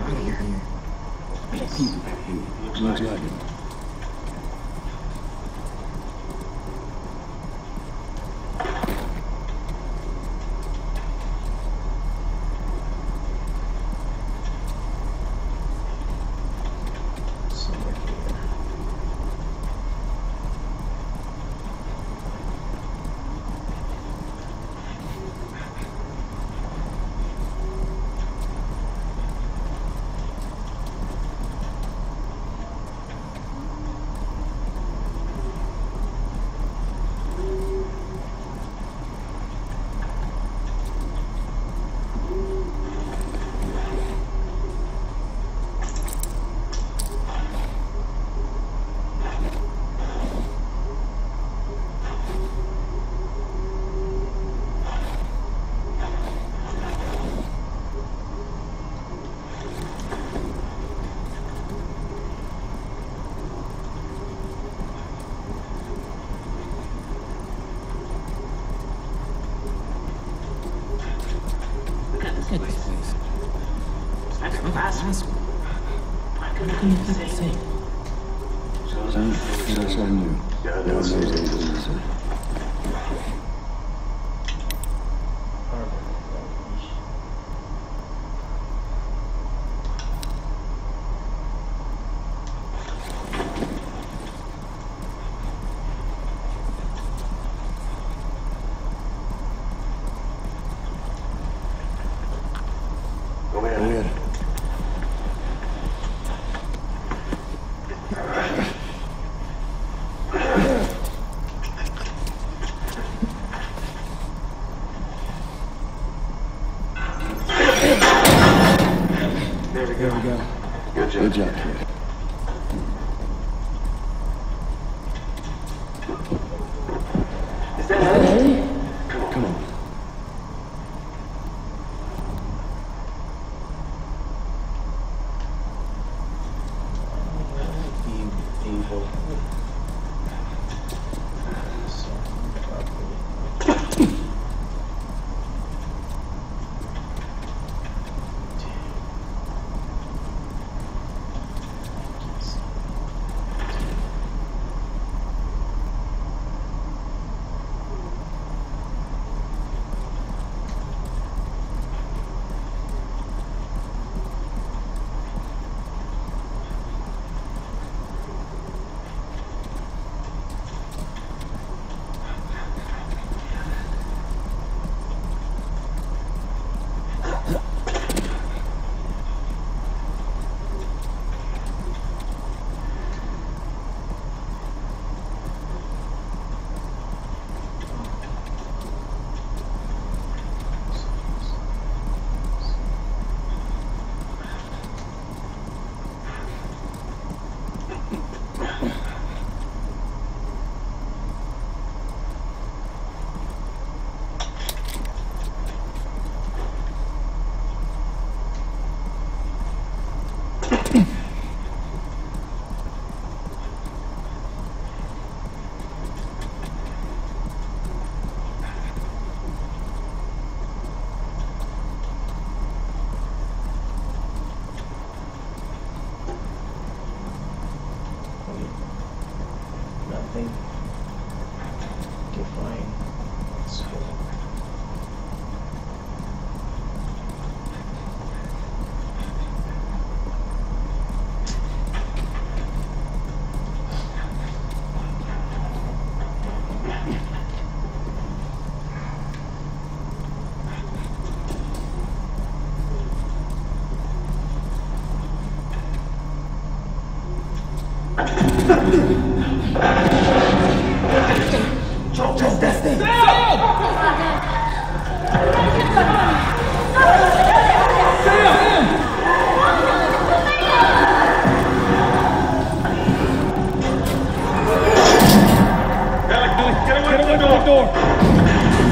[SPEAKER 2] here. People back here. Looks like it.
[SPEAKER 6] Look at this place. That's the last one. Why couldn't you keep it safe?
[SPEAKER 7] Son, that's on you. God knows those things.
[SPEAKER 6] Go ahead.
[SPEAKER 7] Go ahead.
[SPEAKER 6] There we
[SPEAKER 7] There we
[SPEAKER 6] go.
[SPEAKER 7] go.
[SPEAKER 6] Good job.
[SPEAKER 7] Good job, kid.
[SPEAKER 6] Is that it?
[SPEAKER 7] Come on.
[SPEAKER 1] Evil. Nothing. Okay, fine. Let's go.
[SPEAKER 3] Get away from the door!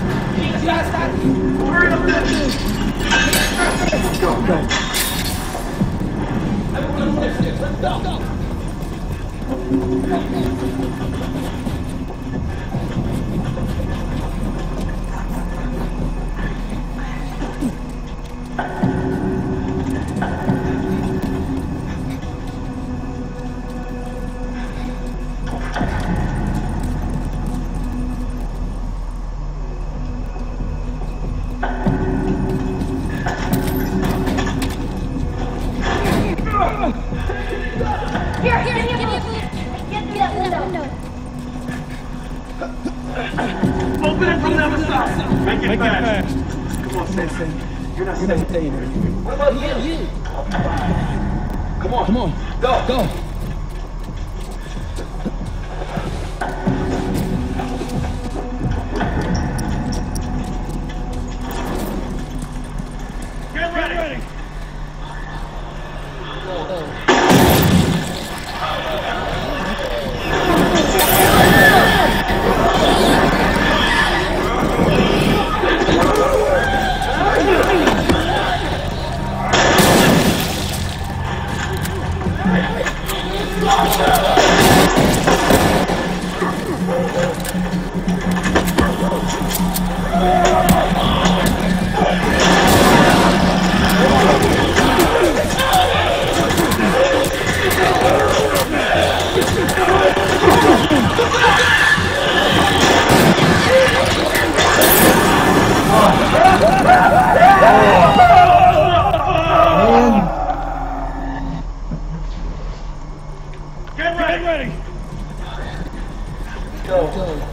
[SPEAKER 6] Hurry up, then! Go, go.
[SPEAKER 4] Here, here, give me a boost. Get through that window.
[SPEAKER 3] Open it from the other side. Make it
[SPEAKER 2] Make it
[SPEAKER 3] fast.
[SPEAKER 2] fast.
[SPEAKER 3] Come on, Sam. You're not
[SPEAKER 2] You're not
[SPEAKER 3] safe.
[SPEAKER 2] staying here.
[SPEAKER 3] What about you?
[SPEAKER 2] You.
[SPEAKER 3] Come on.
[SPEAKER 2] Come on.
[SPEAKER 3] Go.
[SPEAKER 2] Go.
[SPEAKER 3] Get ready.
[SPEAKER 2] Get ready.
[SPEAKER 3] Get ready.
[SPEAKER 2] Get ready.
[SPEAKER 3] Go.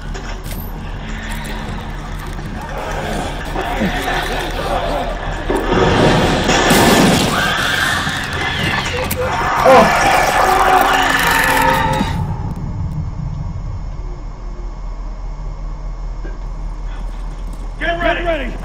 [SPEAKER 3] Get ready.
[SPEAKER 2] Get ready.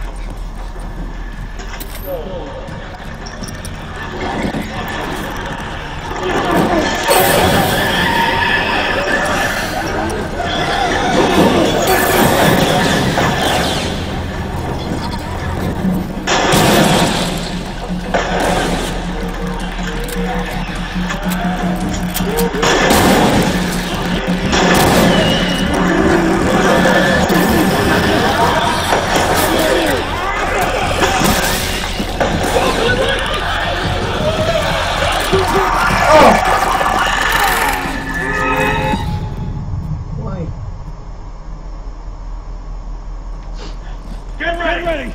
[SPEAKER 1] Why?
[SPEAKER 3] Get ready.
[SPEAKER 2] Get ready.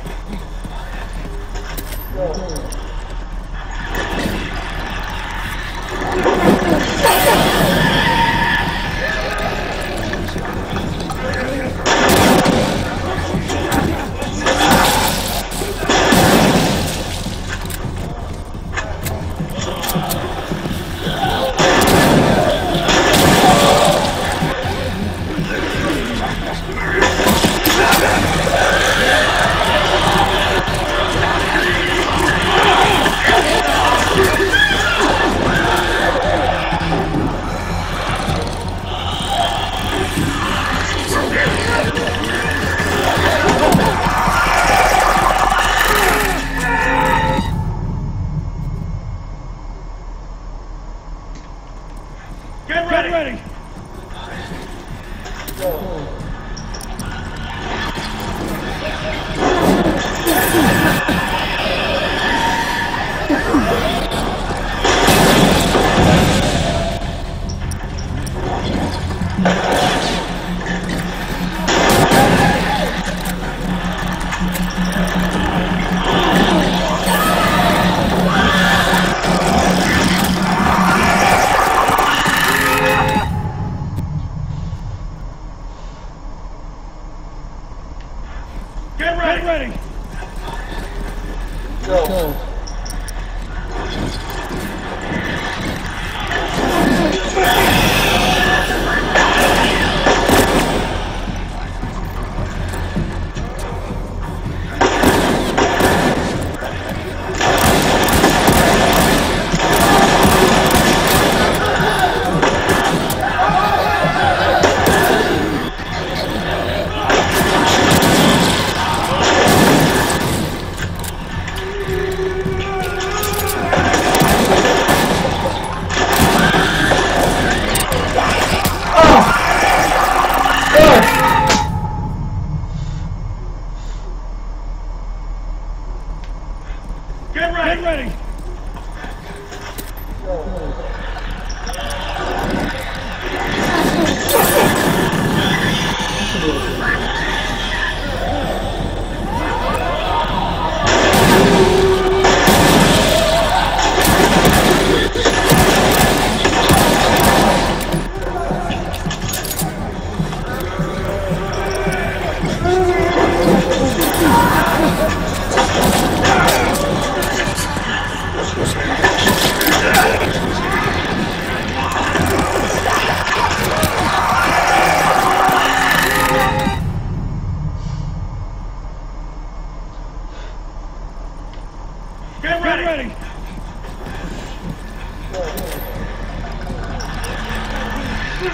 [SPEAKER 3] Get ready.
[SPEAKER 2] Get ready.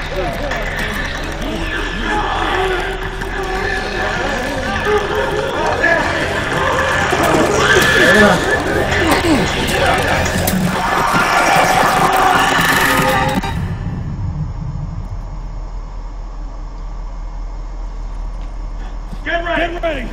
[SPEAKER 3] Get ready! Get ready!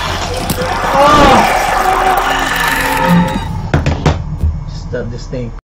[SPEAKER 1] Stop this thing.